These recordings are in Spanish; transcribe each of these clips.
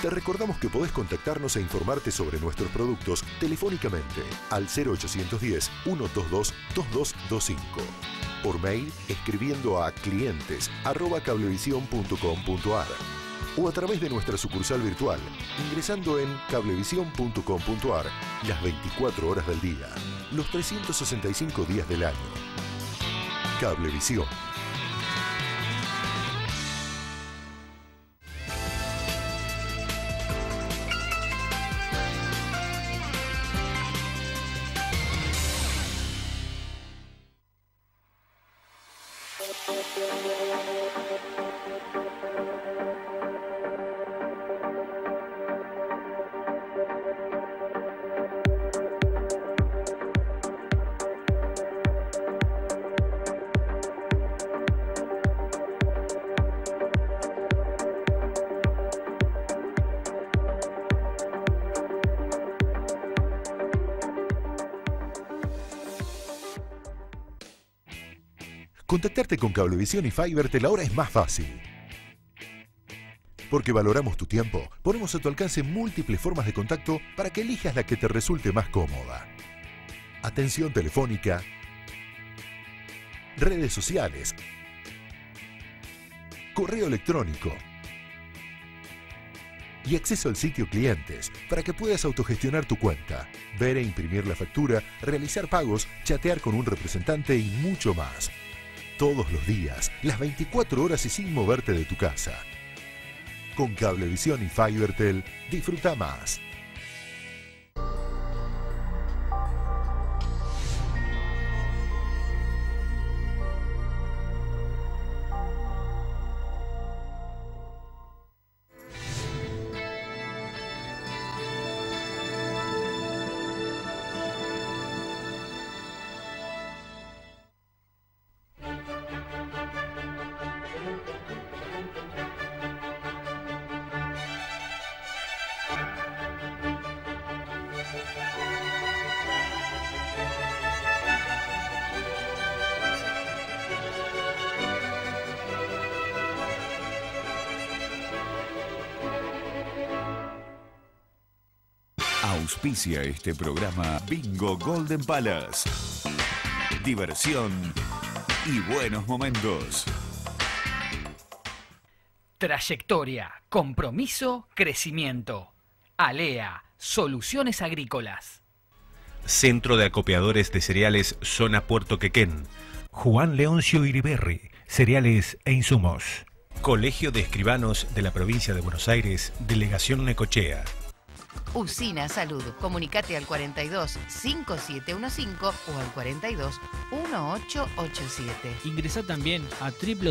te recordamos que podés contactarnos e informarte sobre nuestros productos telefónicamente al 0810-122-2225. Por mail escribiendo a clientes@cablevisión.com.ar o a través de nuestra sucursal virtual ingresando en cablevision.com.ar las 24 horas del día, los 365 días del año. Cablevisión. Contactarte con Cablevisión y Fivertel ahora es más fácil. Porque valoramos tu tiempo, ponemos a tu alcance múltiples formas de contacto para que elijas la que te resulte más cómoda. Atención telefónica, redes sociales, correo electrónico y acceso al sitio clientes para que puedas autogestionar tu cuenta, ver e imprimir la factura, realizar pagos, chatear con un representante y mucho más. Todos los días, las 24 horas y sin moverte de tu casa. Con Cablevisión y Fivertel, disfruta más. Auspicia este programa Bingo Golden Palace. Diversión y buenos momentos. Trayectoria, compromiso, crecimiento. ALEA, Soluciones Agrícolas. Centro de Acopiadores de Cereales Zona Puerto Quequén. Juan Leoncio Iriberri, Cereales e Insumos. Colegio de Escribanos de la Provincia de Buenos Aires, Delegación Necochea. Usina Salud. Comunicate al 42 5715 o al 42 1887. Ingresá también a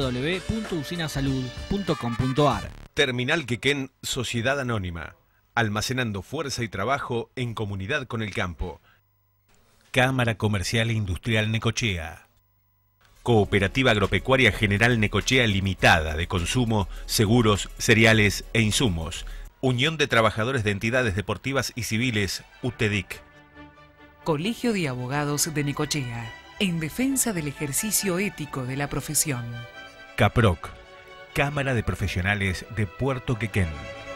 www.usinasalud.com.ar. Terminal Quequén, Sociedad Anónima. Almacenando fuerza y trabajo en comunidad con el campo. Cámara Comercial e Industrial Necochea. Cooperativa Agropecuaria General Necochea Limitada de Consumo, Seguros, Cereales e Insumos. Unión de Trabajadores de Entidades Deportivas y Civiles, UTEDIC. Colegio de Abogados de Necochea, en defensa del ejercicio ético de la profesión. CAPROC, Cámara de Profesionales de Puerto Quequén.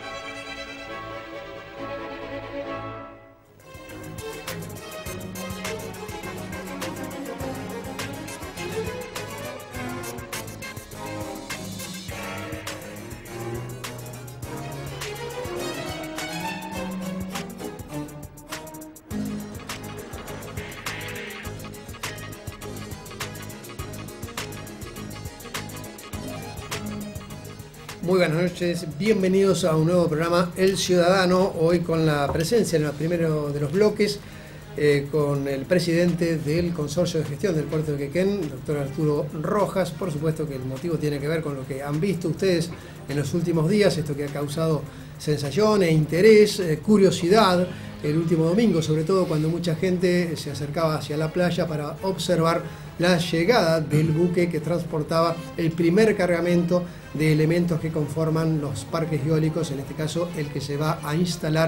Muy buenas noches, bienvenidos a un nuevo programa El Ciudadano, hoy con la presencia en el primero de los bloques con el presidente del Consorcio de Gestión del Puerto de Quequén, el doctor Arturo Rojas. Por supuesto que el motivo tiene que ver con lo que han visto ustedes en los últimos días, esto que ha causado sensación e interés, curiosidad, el último domingo, sobre todo cuando mucha gente se acercaba hacia la playa para observar la llegada del buque que transportaba el primer cargamento de elementos que conforman los parques eólicos, en este caso el que se va a instalar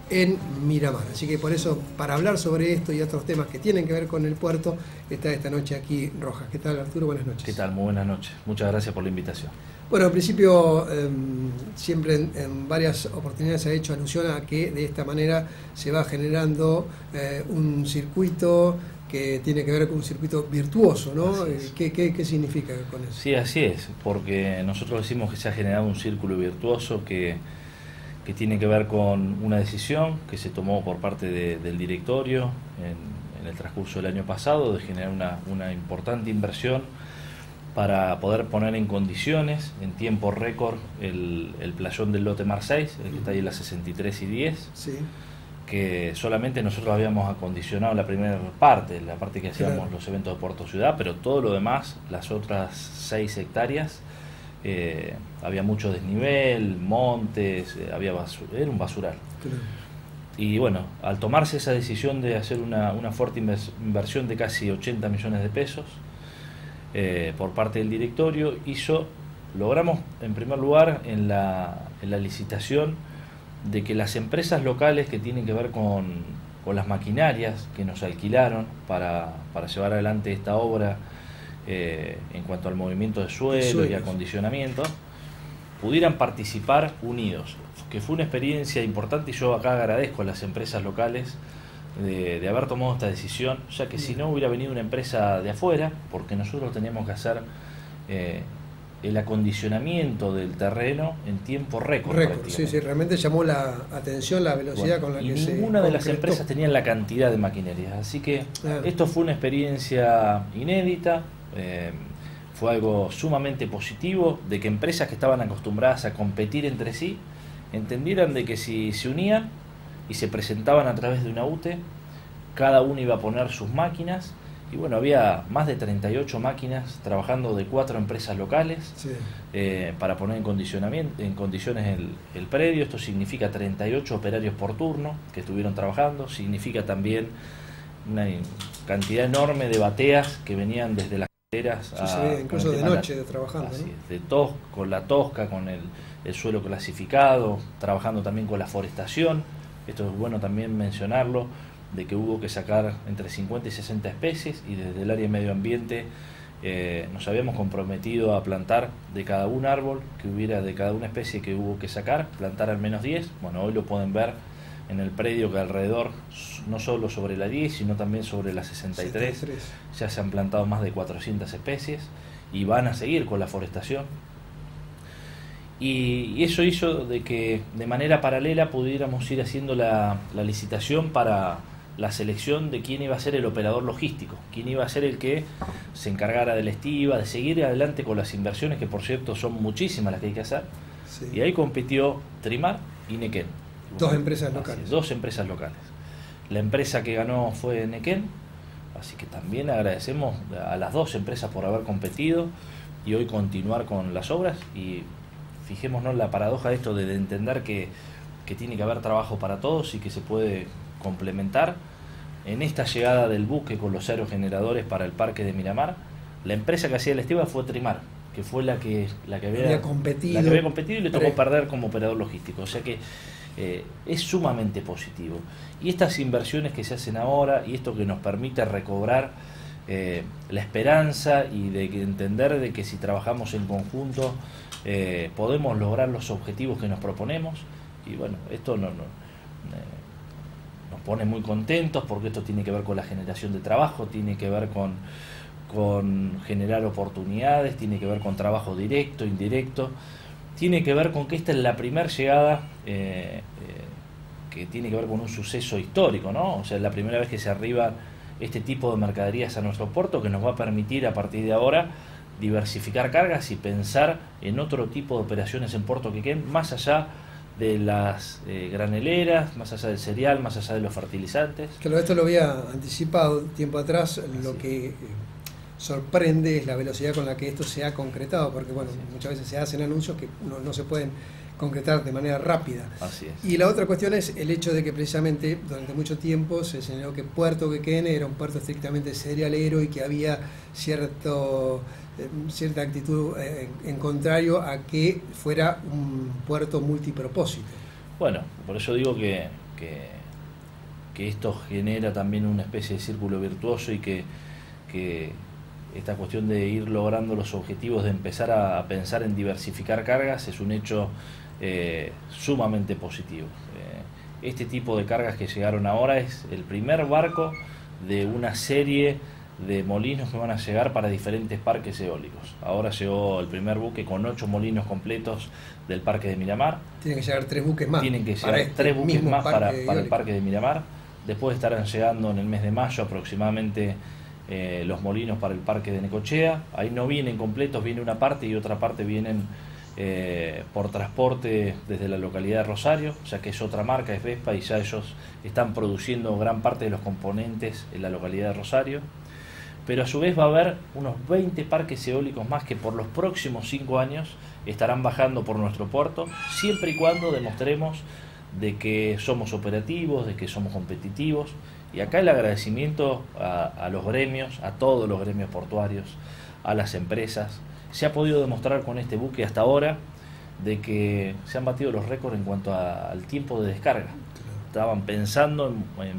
en Miramar. Así que por eso, para hablar sobre esto y otros temas que tienen que ver con el puerto, está esta noche aquí Rojas. ¿Qué tal, Arturo? Buenas noches. ¿Qué tal? Muy buenas noches. Muchas gracias por la invitación. Bueno, al principio siempre en varias oportunidades se ha hecho alusión a que de esta manera se va generando un circuito que tiene que ver con un circuito virtuoso, ¿no? ¿Qué significa con eso? Sí, así es, porque nosotros decimos que se ha generado un círculo virtuoso que tiene que ver con una decisión que se tomó por parte del directorio en el transcurso del año pasado de generar una importante inversión para poder poner en condiciones, en tiempo récord, el playón del lote Mar 6, el que está ahí en la 63 y 10, sí, que solamente nosotros habíamos acondicionado la primera parte, la parte que hacíamos claro, los eventos de Puerto Ciudad, pero todo lo demás, las otras 6 hectáreas, había mucho desnivel, montes, era un basural. claro. Y bueno, al tomarse esa decisión de hacer una fuerte inversión de casi 80 millones de pesos por parte del directorio, logramos en primer lugar en la licitación de que las empresas locales que tienen que ver con las maquinarias que nos alquilaron para llevar adelante esta obra en cuanto al movimiento de suelo y acondicionamiento, pudieran participar unidos, que fue una experiencia importante, y yo acá agradezco a las empresas locales de haber tomado esta decisión, ya que si no hubiera venido una empresa de afuera, porque nosotros teníamos que hacer el acondicionamiento del terreno en tiempo récord. Sí, realmente llamó la atención la velocidad con la que se ninguna de las empresas tenía la cantidad de maquinarias, así que esto fue una experiencia inédita, fue algo sumamente positivo, de que empresas que estaban acostumbradas a competir entre sí entendieran de que si se unían y se presentaban a través de una UTE, cada uno iba a poner sus máquinas. Y bueno, había más de 38 máquinas trabajando de 4 empresas locales, sí, para poner en condiciones el predio. Esto significa 38 operarios por turno que estuvieron trabajando. Significa también una cantidad enorme de bateas que venían desde las carreteras. Incluso de noche trabajando, ¿no? Con la tosca, con el suelo clasificado, trabajando también con la forestación. Esto es bueno también mencionarlo, de que hubo que sacar entre 50 y 60 especies, y desde el área de medio ambiente nos habíamos comprometido a plantar de cada un árbol que hubiera, de cada una especie que hubo que sacar, plantar al menos 10. Bueno, hoy lo pueden ver en el predio que alrededor, no solo sobre la 10, sino también sobre la 63, ya se han plantado más de 400 especies y van a seguir con la forestación. Y eso hizo de que de manera paralela pudiéramos ir haciendo la licitación para la selección de quién iba a ser el operador logístico, quién iba a ser el que se encargara de la estiva, de seguir adelante con las inversiones, que por cierto son muchísimas las que hay que hacer. Sí. Y ahí compitió Trimar y Nequén. Dos empresas locales. Dos empresas locales. La empresa que ganó fue Nequén, así que también agradecemos a las dos empresas por haber competido y hoy continuar con las obras. Y fijémonos la paradoja de esto de entender que tiene que haber trabajo para todos y que se puede complementar. En esta llegada del buque con los aerogeneradores para el parque de Miramar, la empresa que hacía la estiva fue Trimar, que fue la que había competido y le tocó perder como operador logístico. O sea que es sumamente positivo. Y estas inversiones que se hacen ahora, y esto que nos permite recobrar la esperanza y de entender de que si trabajamos en conjunto podemos lograr los objetivos que nos proponemos. Y bueno, esto nos pone muy contentos, porque esto tiene que ver con la generación de trabajo, tiene que ver con generar oportunidades, tiene que ver con trabajo directo, indirecto, tiene que ver con que esta es la primera llegada que tiene que ver con un suceso histórico, ¿no? O sea, es la primera vez que se arriba este tipo de mercaderías a nuestro puerto, que nos va a permitir a partir de ahora diversificar cargas y pensar en otro tipo de operaciones en Puerto Quequén, más allá de las graneleras, más allá del cereal, más allá de los fertilizantes. Claro, esto lo había anticipado tiempo atrás. Lo que sorprende es la velocidad con la que esto se ha concretado, porque bueno, muchas veces se hacen anuncios que no se pueden concretar de manera rápida. Así es. Y la otra cuestión es el hecho de que precisamente durante mucho tiempo se señaló que Puerto Quequén era un puerto estrictamente cerealero y que había cierta actitud en contrario a que fuera un puerto multipropósito. Bueno, por eso digo que que esto genera también una especie de círculo virtuoso y que esta cuestión de ir logrando los objetivos de empezar a pensar en diversificar cargas es un hecho sumamente positivo. Este tipo de cargas que llegaron ahora es el primer barco de una serie de molinos que van a llegar para diferentes parques eólicos. Ahora llegó el primer buque con 8 molinos completos del parque de Miramar. Tienen que llegar 3 buques más. Tienen que llegar 3 buques más para el parque de Miramar. Después estarán llegando en el mes de mayo aproximadamente los molinos para el parque de Necochea. Ahí no vienen completos, viene una parte y otra parte vienen por transporte desde la localidad de Rosario, ya que es otra marca, es Vespa, y ya ellos están produciendo gran parte de los componentes en la localidad de Rosario. Pero a su vez va a haber unos 20 parques eólicos más que por los próximos 5 años estarán bajando por nuestro puerto, siempre y cuando demostremos de que somos operativos, de que somos competitivos. Y acá el agradecimiento a los gremios, a todos los gremios portuarios, a las empresas. Se ha podido demostrar con este buque hasta ahora de que se han batido los récords en cuanto al tiempo de descarga. Estaban pensando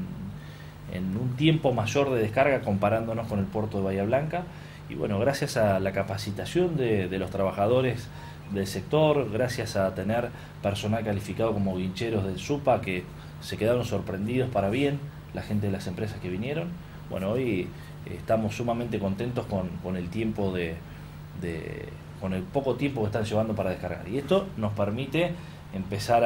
en un tiempo mayor de descarga comparándonos con el puerto de Bahía Blanca, y bueno, gracias a la capacitación de los trabajadores del sector, gracias a tener personal calificado como guincheros del SUPA que se quedaron sorprendidos para bien, la gente de las empresas que vinieron. Bueno, hoy estamos sumamente contentos con el tiempo con el poco tiempo que están llevando para descargar, y esto nos permite empezar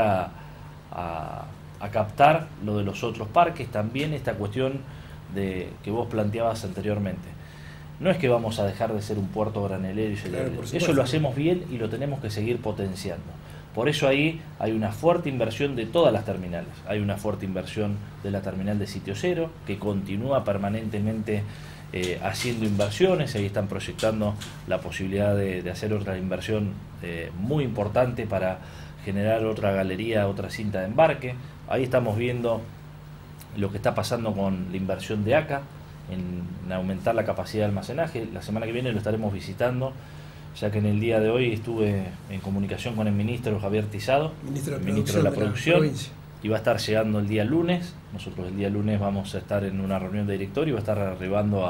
a captar lo de los otros parques. También esta cuestión de que vos planteabas anteriormente, no es que vamos a dejar de ser un puerto granelero y cerealero, eso lo hacemos bien y lo tenemos que seguir potenciando. Por eso ahí hay una fuerte inversión de todas las terminales. Hay una fuerte inversión de la terminal de Sitio Cero, que continúa permanentemente haciendo inversiones. Ahí están proyectando la posibilidad de hacer otra inversión muy importante para generar otra galería, otra cinta de embarque. Ahí estamos viendo lo que está pasando con la inversión de ACA en aumentar la capacidad de almacenaje. La semana que viene lo estaremos visitando, ya que en el día de hoy estuve en comunicación con el ministro Javier Tizado, ministro de la Producción, y va a estar llegando el día lunes. Nosotros el día lunes vamos a estar en una reunión de directorio, va a estar arribando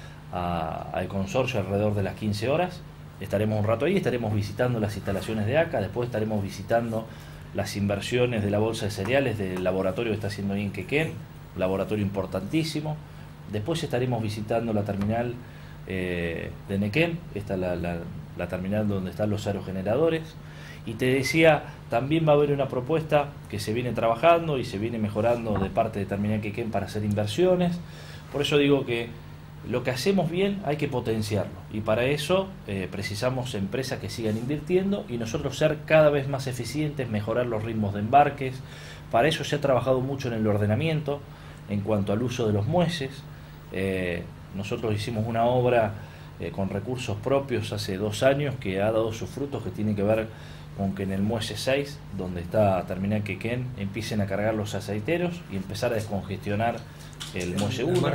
al consorcio alrededor de las 15 horas. Estaremos un rato ahí, estaremos visitando las instalaciones de ACA, después estaremos visitando las inversiones de la bolsa de cereales del laboratorio que está haciendo ahí en Quequén, laboratorio importantísimo. Después estaremos visitando la terminal de Nequén, esta la terminal donde están los aerogeneradores. Y te decía, también va a haber una propuesta que se viene trabajando y se viene mejorando de parte de Terminal Quequén para hacer inversiones. Por eso digo que lo que hacemos bien hay que potenciarlo, y para eso precisamos empresas que sigan invirtiendo y nosotros ser cada vez más eficientes, mejorar los ritmos de embarques. Para eso se ha trabajado mucho en el ordenamiento en cuanto al uso de los muelles. Nosotros hicimos una obra con recursos propios hace 2 años que ha dado sus frutos, que tiene que ver con que en el muelle 6, donde está Terminal Quequén, empiecen a cargar los aceiteros y empezar a descongestionar el muelle 1.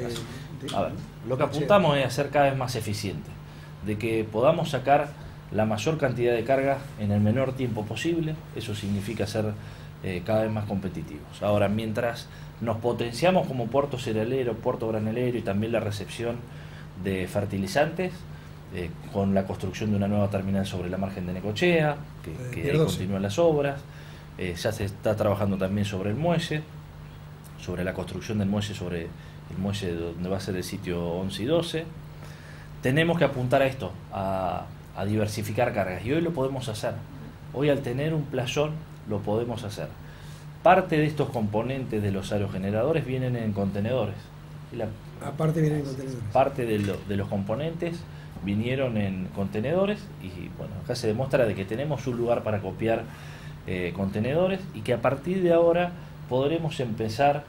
A ver, lo que apuntamos es a ser cada vez más eficiente, de que podamos sacar la mayor cantidad de carga en el menor tiempo posible. Eso significa ser cada vez más competitivos. Ahora, mientras nos potenciamos como puerto cerealero, puerto granelero y también la recepción de fertilizantes, con la construcción de una nueva terminal sobre la margen de Necochea, que ahí continúan las obras. Ya se está trabajando también sobre el muelle, sobre la construcción del muelle, sobre el muelle donde va a ser el sitio 11 y 12. Tenemos que apuntar a esto, a diversificar cargas, y hoy lo podemos hacer. Hoy, al tener un playón, lo podemos hacer. Parte de estos componentes de los aerogeneradores vienen en contenedores. Aparte vienen en contenedores. Parte de los componentes vinieron en contenedores, y bueno, acá se demuestra de que tenemos un lugar para copiar contenedores, y que a partir de ahora podremos empezar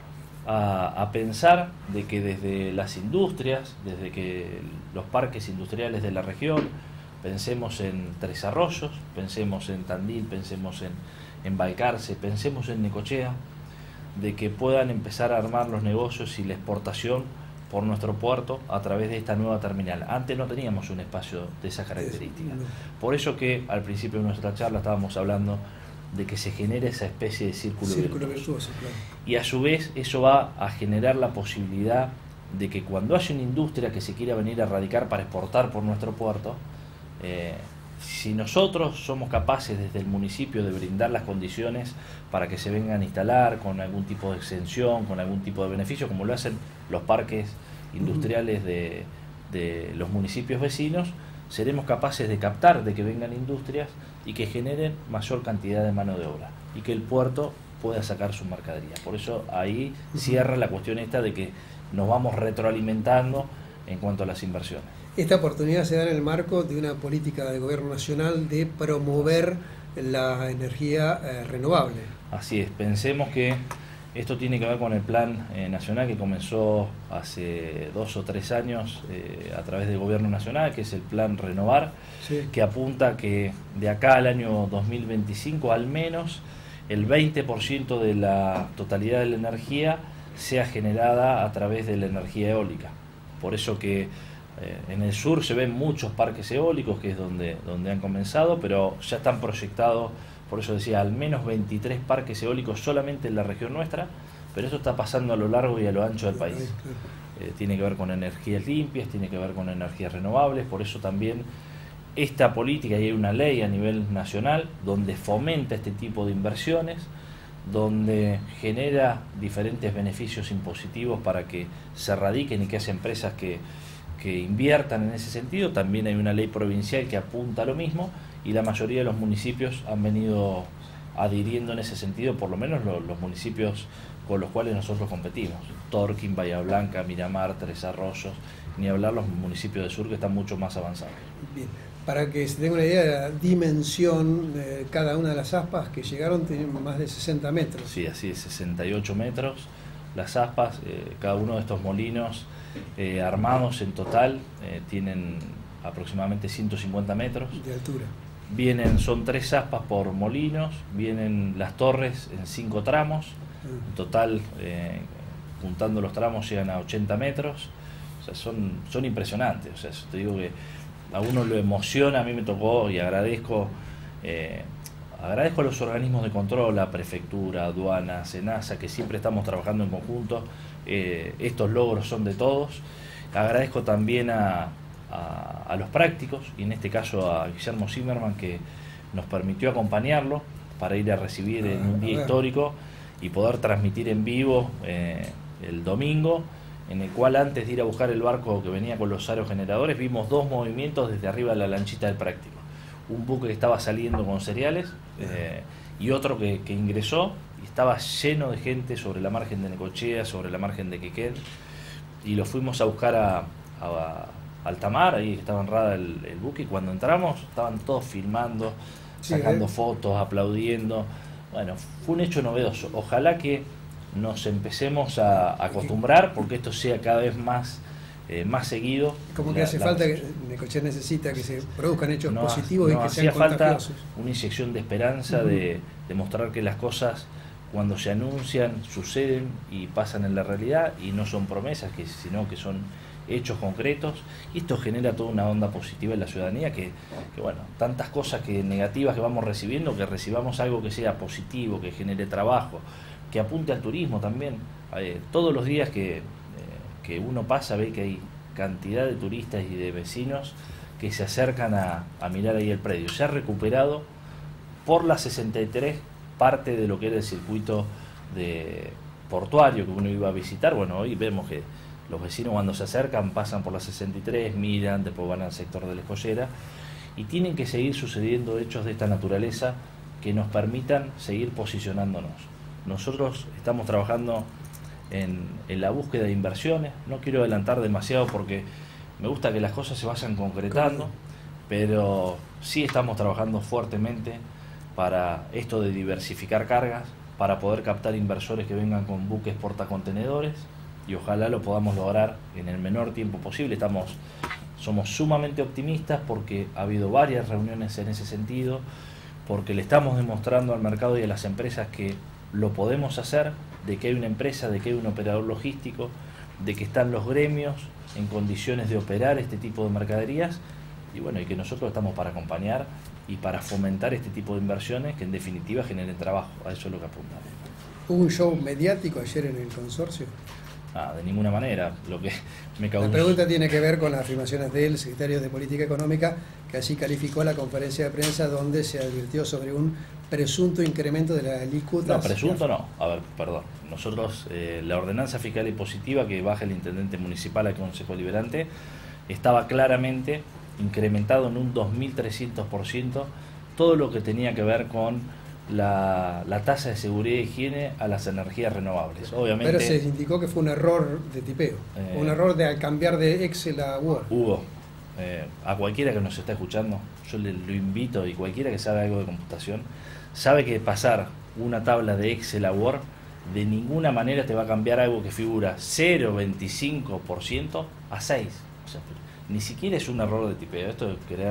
a pensar de que desde las industrias, desde que los parques industriales de la región, pensemos en Tres Arroyos, pensemos en Tandil, pensemos en Balcarce, pensemos en Necochea, de que puedan empezar a armar los negocios y la exportación por nuestro puerto a través de esta nueva terminal. Antes no teníamos un espacio de esa característica. Por eso que al principio de nuestra charla estábamos hablando de que se genere esa especie de círculo virtuoso, claro. Y a su vez eso va a generar la posibilidad de que cuando haya una industria que se quiera venir a radicar para exportar por nuestro puerto, si nosotros somos capaces desde el municipio de brindar las condiciones para que se vengan a instalar con algún tipo de exención, con algún tipo de beneficio, como lo hacen los parques industriales de los municipios vecinos, seremos capaces de captar de que vengan industrias y que generen mayor cantidad de mano de obra y que el puerto pueda sacar su mercadería. Por eso ahí cierra la cuestión esta de que nos vamos retroalimentando en cuanto a las inversiones. Esta oportunidad se da en el marco de una política del gobierno nacional de promover la energía renovable. Así es, pensemos que esto tiene que ver con el plan nacional que comenzó hace 2 o 3 años a través del gobierno nacional, que es el plan Renovar, sí, que apunta que de acá al año 2025 al menos el 20% de la totalidad de la energía sea generada a través de la energía eólica. Por eso que en el sur se ven muchos parques eólicos, que es donde han comenzado, pero ya están proyectados, por eso decía, al menos 23 parques eólicos solamente en la región nuestra, pero eso está pasando a lo largo y a lo ancho del país. Tiene que ver con energías limpias, tiene que ver con energías renovables, por eso también esta política, y hay una ley a nivel nacional donde fomenta este tipo de inversiones, donde genera diferentes beneficios impositivos para que se radiquen y que haya empresas que inviertan en ese sentido. También hay una ley provincial que apunta a lo mismo y la mayoría de los municipios han venido adhiriendo en ese sentido, por lo menos los municipios con los cuales nosotros competimos: Torquín, Bahía Blanca, Miramar, Tres Arroyos, ni hablar los municipios del sur que están mucho más avanzados. Bien. Para que se tenga una idea de la dimensión de cada una de las aspas que llegaron, tienen más de 60 metros. Sí, así es, 68 metros las aspas. Cada uno de estos molinos armados en total tienen aproximadamente 150 metros de altura. Son 3 aspas por molinos, vienen las torres en 5 tramos, en total juntando los tramos llegan a 80 metros. O sea, son impresionantes. O sea, te digo que a uno lo emociona. A mí me tocó, y agradezco a los organismos de control, a Prefectura, Aduana, Senasa, que siempre estamos trabajando en conjunto. Estos logros son de todos. Agradezco también a los prácticos, y en este caso a Guillermo Zimmerman, que nos permitió acompañarlo para ir a recibir en un día histórico y poder transmitir en vivo el domingo, en el cual antes de ir a buscar el barco que venía con los aerogeneradores, vimos 2 movimientos desde arriba de la lanchita del práctico. Un buque que estaba saliendo con cereales y otro que ingresó y estaba lleno de gente sobre la margen de Necochea, sobre la margen de Quequén, y lo fuimos a buscar a Altamar, ahí estaba enrada el buque, y cuando entramos estaban todos filmando, sacando fotos, aplaudiendo. Bueno, fue un hecho novedoso. Ojalá que nos empecemos a acostumbrar, porque esto sea cada vez más seguido. Como que hace falta, que Necochea necesita que se produzcan hechos positivos y que sean contagiosos. Falta una inyección de esperanza, de mostrar que las cosas cuando se anuncian suceden y pasan en la realidad, y no son promesas, sino que son hechos concretos, y esto genera toda una onda positiva en la ciudadanía, que bueno, tantas cosas negativas que vamos recibiendo, que recibamos algo que sea positivo, que genere trabajo, que apunte al turismo también. Todos los días que uno pasa ve que hay cantidad de turistas y de vecinos que se acercan a mirar ahí el predio. Se ha recuperado por la 63 parte de lo que era el circuito portuario que uno iba a visitar. Bueno, hoy vemos que los vecinos cuando se acercan pasan por la 63, miran, después van al sector de la Escollera, y tienen que seguir sucediendo hechos de esta naturaleza que nos permitan seguir posicionándonos. Nosotros estamos trabajando en la búsqueda de inversiones. No quiero adelantar demasiado porque me gusta que las cosas se vayan concretando, pero sí estamos trabajando fuertemente para esto de diversificar cargas, para poder captar inversores que vengan con buques portacontenedores, y ojalá lo podamos lograr en el menor tiempo posible. Somos sumamente optimistas porque ha habido varias reuniones en ese sentido, porque le estamos demostrando al mercado y a las empresas que lo podemos hacer, de que hay una empresa, de que hay un operador logístico, de que están los gremios en condiciones de operar este tipo de mercaderías, y bueno, y que nosotros estamos para acompañar y para fomentar este tipo de inversiones que en definitiva generen trabajo. A eso es lo que apuntamos. ¿Hubo un show mediático ayer en el consorcio? De ninguna manera. Lo que me causó... La pregunta tiene que ver con las afirmaciones del secretario de Política Económica, que así calificó la conferencia de prensa donde se advirtió sobre un presunto incremento de la alícuota. No, presunto no. A ver, perdón. Nosotros, la ordenanza fiscal impositiva que baja el intendente municipal al Consejo Deliberante estaba claramente incrementado en un 2.300% todo lo que tenía que ver con la tasa de seguridad y higiene a las energías renovables. Obviamente, pero se indicó que fue un error de tipeo, un error de cambiar de Excel a Word. Hugo, a cualquiera que nos está escuchando, yo lo invito, y cualquiera que sabe algo de computación, sabe que pasar una tabla de Excel a Word de ninguna manera te va a cambiar algo que figura 0,25% a 6%. O sea, ni siquiera es un error de tipeo, esto es querer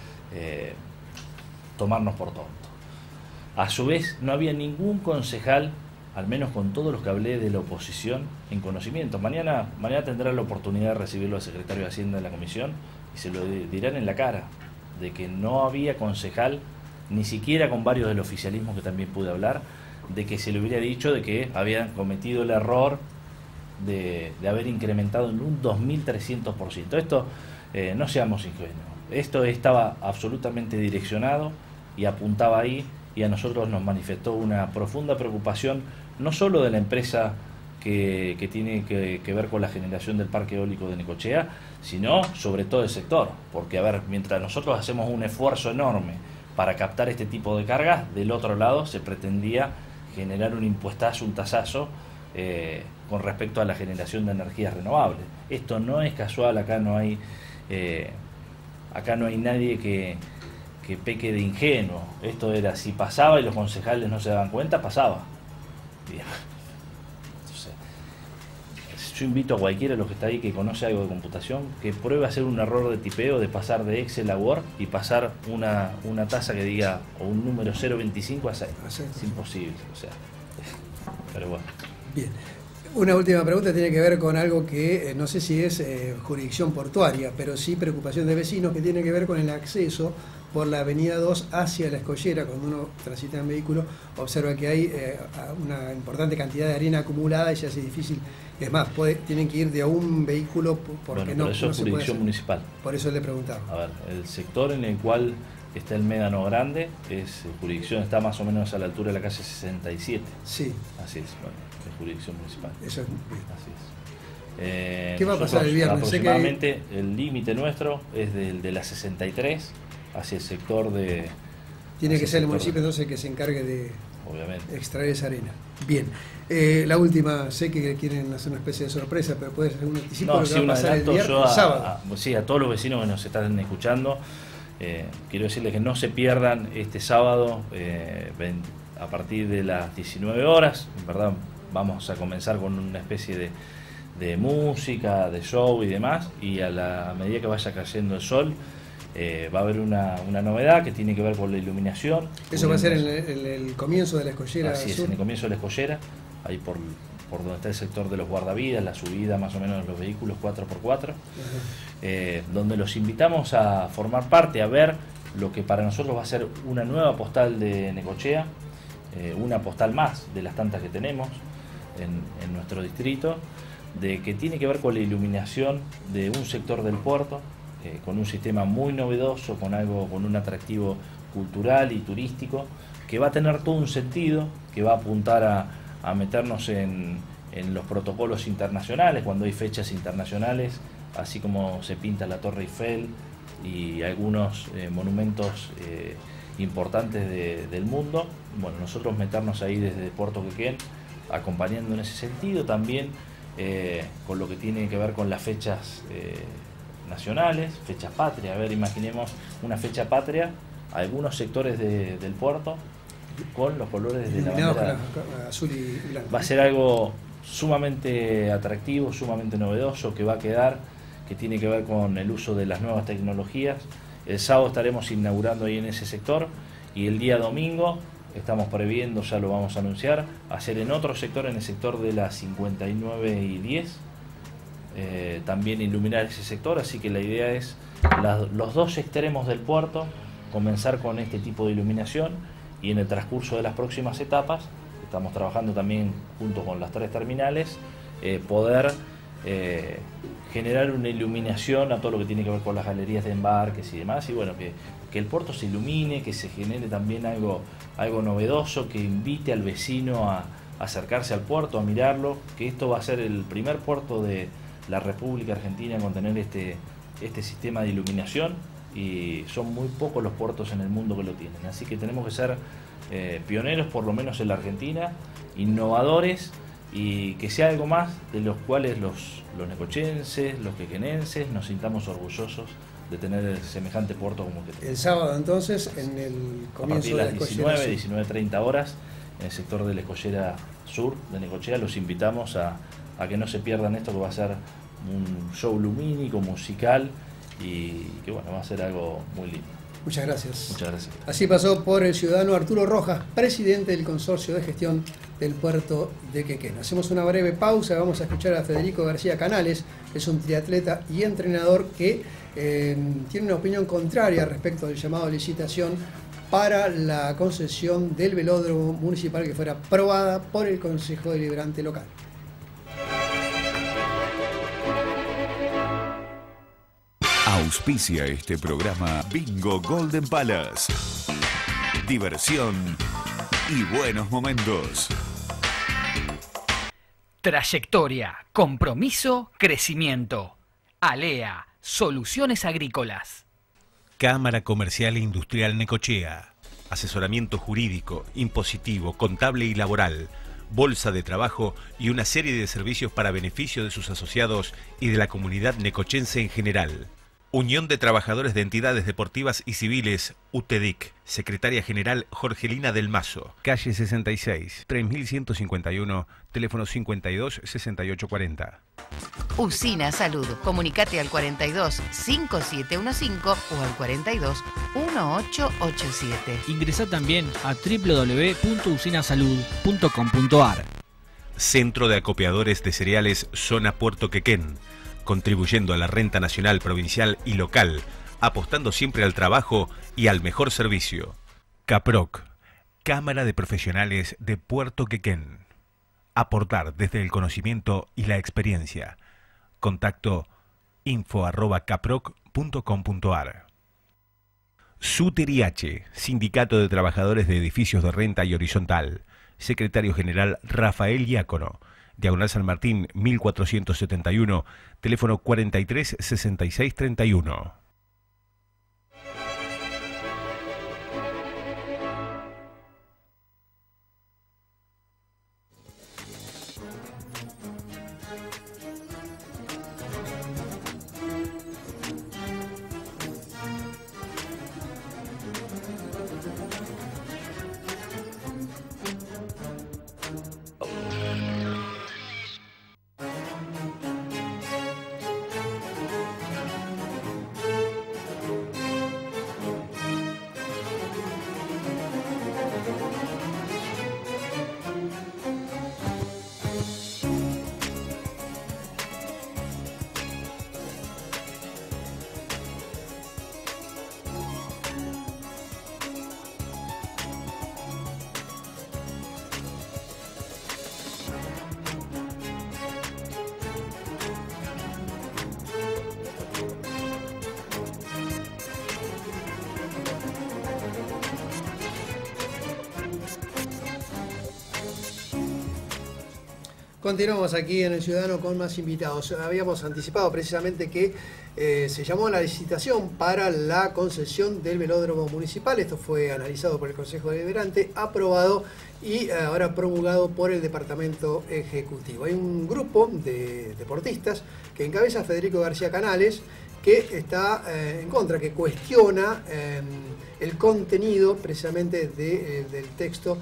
tomarnos por tonto. A su vez, no había ningún concejal, al menos con todos los que hablé de la oposición, en conocimiento. Mañana tendrán la oportunidad de recibirlo al secretario de Hacienda de la comisión y se lo dirán en la cara, de que no había concejal, ni siquiera con varios del oficialismo que también pude hablar, de que se le hubiera dicho de que habían cometido el error de haber incrementado en un 2.300%. Esto, no seamos ingenuos, esto estaba absolutamente direccionado y apuntaba ahí, y a nosotros nos manifestó una profunda preocupación, no solo de la empresa que tiene que ver con la generación del parque eólico de Necochea, sino sobre todo el sector, porque a ver, mientras nosotros hacemos un esfuerzo enorme para captar este tipo de cargas, del otro lado se pretendía generar un impuestazo, un tasazo con respecto a la generación de energías renovables. Esto no es casual, acá no hay nadie que peque de ingenuo. Esto era, si pasaba y los concejales no se daban cuenta, pasaba. Bien. Entonces, yo invito a cualquiera de los que está ahí que conoce algo de computación que pruebe a hacer un error de tipeo, de pasar de Excel a Word y pasar una tasa que diga, o un número 0,25 a 6. Es imposible, o sea. Pero bueno. Bien. Una última pregunta tiene que ver con algo que no sé si es jurisdicción portuaria, pero sí preocupación de vecinos, que tiene que ver con el acceso por la avenida 2 hacia la Escollera. Cuando uno transita en vehículo, observa que hay una importante cantidad de arena acumulada y se hace difícil. Es más, tienen que ir de a un vehículo porque bueno, no, eso no es se puede jurisdicción hacer. municipal. Por eso le preguntaba. A ver, el sector en el cual está el Médano Grande es jurisdicción, está más o menos a la altura de la calle 67. Sí. Así es, bueno, es jurisdicción municipal. Eso es. Así es. ¿Qué va a pasar el viernes? Aproximadamente el límite nuestro es de la 63 hacia el sector de... Tiene que ser el municipio entonces que se encargue de obviamente extraer esa arena. Bien. La última, sé que quieren hacer una especie de sorpresa, pero puede ser un anticipo de lo que va a pasar el viernes, el sábado. Sí, a todos los vecinos que nos están escuchando, quiero decirles que no se pierdan este sábado a partir de las 19 horas. En verdad vamos a comenzar con una especie de música, de show y demás, y a la medida que vaya cayendo el sol va a haber una novedad que tiene que ver con la iluminación. Eso va a ser en el comienzo de la Escollera. Así es, en el comienzo de la Escollera, ahí por donde está el sector de los guardavidas, la subida más o menos de los vehículos 4x4, donde los invitamos a formar parte, a ver lo que para nosotros va a ser una nueva postal de Necochea, una postal más de las tantas que tenemos en nuestro distrito, que tiene que ver con la iluminación de un sector del puerto, con un sistema muy novedoso, con un atractivo cultural y turístico, que va a tener todo un sentido, que va a apuntar a meternos en los protocolos internacionales, cuando hay fechas internacionales, así como se pinta la Torre Eiffel y algunos monumentos importantes del mundo. Bueno, nosotros meternos ahí desde Puerto Quequén, acompañando en ese sentido también, con lo que tiene que ver con las fechas nacionales, fechas patrias. A ver, imaginemos una fecha patria, algunos sectores del puerto con los colores de la bandera azul y blanco. Va a ser algo sumamente atractivo, sumamente novedoso, que va a quedar, que tiene que ver con el uso de las nuevas tecnologías. El sábado estaremos inaugurando ahí en ese sector, y el día domingo estamos previendo, ya lo vamos a anunciar, hacer en otro sector, en el sector de las 59 y 10, también iluminar ese sector. Así que la idea es los dos extremos del puerto comenzar con este tipo de iluminación y en el transcurso de las próximas etapas, estamos trabajando también junto con las 3 terminales, poder generar una iluminación a todo lo que tiene que ver con las galerías de embarques y demás, y bueno, que el puerto se ilumine, que se genere también algo novedoso, que invite al vecino a acercarse al puerto, a mirarlo, que esto va a ser el primer puerto de la República Argentina con tener este sistema de iluminación, y son muy pocos los puertos en el mundo que lo tienen, así que tenemos que ser pioneros, por lo menos en la Argentina, innovadores, y que sea algo más de los cuales los necochenses, los quequenenses nos sintamos orgullosos de tener semejante puerto como que tenemos. El sábado entonces, en el comienzo a de la partir de las 19:30 horas, en el sector de la Escollera Sur de Necochea, los invitamos a que no se pierdan esto, que va a ser un show lumínico, musical, y que bueno, va a ser algo muy lindo. Muchas gracias. Muchas gracias. Así pasó por el ciudadano Arturo Rojas, presidente del Consorcio de Gestión del Puerto de Quequén. Hacemos una breve pausa, vamos a escuchar a Federico García Canales, es un triatleta y entrenador que tiene una opinión contraria respecto del llamado a licitación para la concesión del velódromo municipal que fuera aprobada por el Consejo Deliberante local. Auspicia este programa Bingo Golden Palace. Diversión y buenos momentos. Trayectoria, compromiso, crecimiento. ALEA, Soluciones Agrícolas. Cámara Comercial e Industrial Necochea. Asesoramiento jurídico, impositivo, contable y laboral. Bolsa de trabajo y una serie de servicios para beneficio de sus asociados y de la comunidad necochense en general. Unión de Trabajadores de Entidades Deportivas y Civiles, UTEDIC. Secretaria General Jorgelina del Mazo. Calle 66, 3151, teléfono 52 6840. Usina Salud. Comunicate al 42 5715 o al 42 1887. Ingresá también a www.usinasalud.com.ar. Centro de Acopiadores de Cereales Zona Puerto Quequén. Contribuyendo a la renta nacional, provincial y local, apostando siempre al trabajo y al mejor servicio. CAPROC, Cámara de Profesionales de Puerto Quequén. Aportar desde el conocimiento y la experiencia. Contacto info@caproc.com.ar. SUTERIH, Sindicato de Trabajadores de Edificios de Renta y Horizontal. Secretario General Rafael Diácono. Diagonal San Martín 1471, teléfono 43 66 31. Continuamos aquí en El Ciudadano con más invitados. Habíamos anticipado precisamente que se llamó a la licitación para la concesión del velódromo municipal. Esto fue analizado por el Consejo Deliberante, aprobado y ahora promulgado por el Departamento Ejecutivo. Hay un grupo de deportistas que encabeza Federico García Canales, que está en contra, que cuestiona el contenido precisamente del texto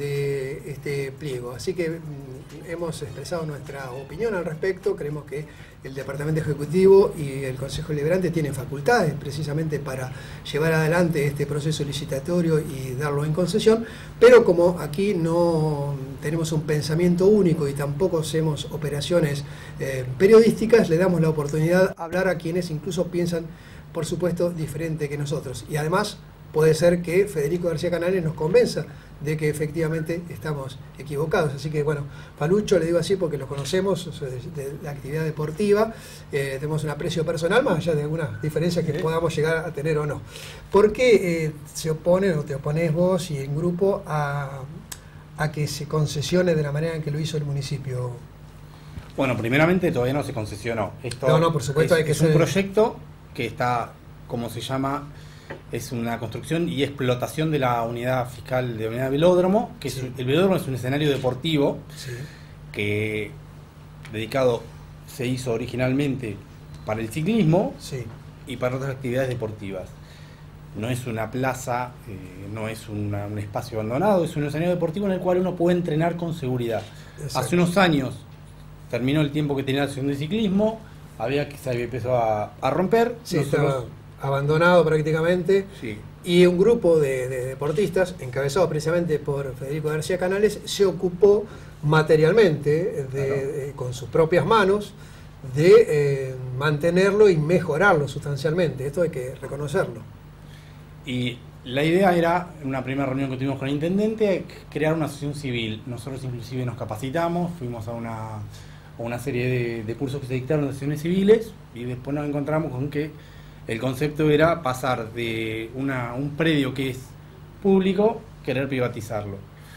de este pliego. Así que hemos expresado nuestra opinión al respecto. Creemos que el Departamento Ejecutivo y el Consejo Deliberante tienen facultades precisamente para llevar adelante este proceso licitatorio y darlo en concesión, pero como aquí no tenemos un pensamiento único y tampoco hacemos operaciones periodísticas, le damos la oportunidad de hablar a quienes incluso piensan, por supuesto, diferente que nosotros. Y además puede ser que Federico García Canales nos convenza de que efectivamente estamos equivocados. Así que bueno, Falucho le digo así porque lo conocemos de la actividad deportiva, tenemos un aprecio personal más allá de algunas diferencias que podamos llegar a tener o no. ¿Por qué se oponen o te oponés vos y en grupo a que se concesione de la manera en que lo hizo el municipio? Bueno, primeramente todavía no se concesionó. Esto no, por supuesto hay que es un proyecto que está, como se llama, es una construcción y explotación de la unidad fiscal de la unidad velódromo, que sí. El velódromo es un escenario deportivo, sí, que se hizo originalmente para el ciclismo, sí, y para otras actividades deportivas. No es una plaza, no es un espacio abandonado, es un escenario deportivo en el cual uno puede entrenar con seguridad. Exacto. Hace unos años terminó el tiempo que tenía la sesión de ciclismo, se había empezado a romper. Sí, estaba abandonado prácticamente. Sí. Y un grupo de deportistas, encabezado precisamente por Federico García Canales, se ocupó materialmente, con sus propias manos, de mantenerlo y mejorarlo sustancialmente. Esto hay que reconocerlo. Y la idea era, en una primera reunión que tuvimos con el intendente, crear una asociación civil. Nosotros inclusive nos capacitamos, fuimos a una serie de cursos que se dictaron de asociaciones civiles y después nos encontramos con que el concepto era pasar de un predio que es público, querer privatizarlo.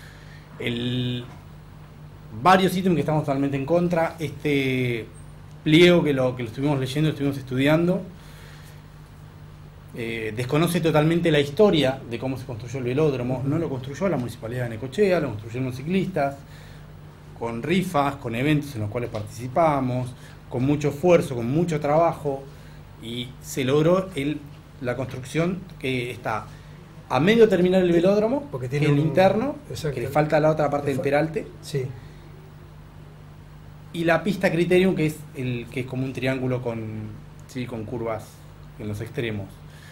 Varios ítems que estamos totalmente en contra, este pliego que lo estuvimos leyendo, estuvimos estudiando, desconoce totalmente la historia de cómo se construyó el velódromo. No lo construyó la Municipalidad de Necochea, lo construyeron los ciclistas, con rifas, con eventos en los cuales participamos, con mucho esfuerzo, con mucho trabajo, y se logró la construcción que está a medio terminar el velódromo, porque tiene el interno, que le falta la otra parte del peralte, sí, y la pista Criterium, que es como un triángulo con curvas en los extremos.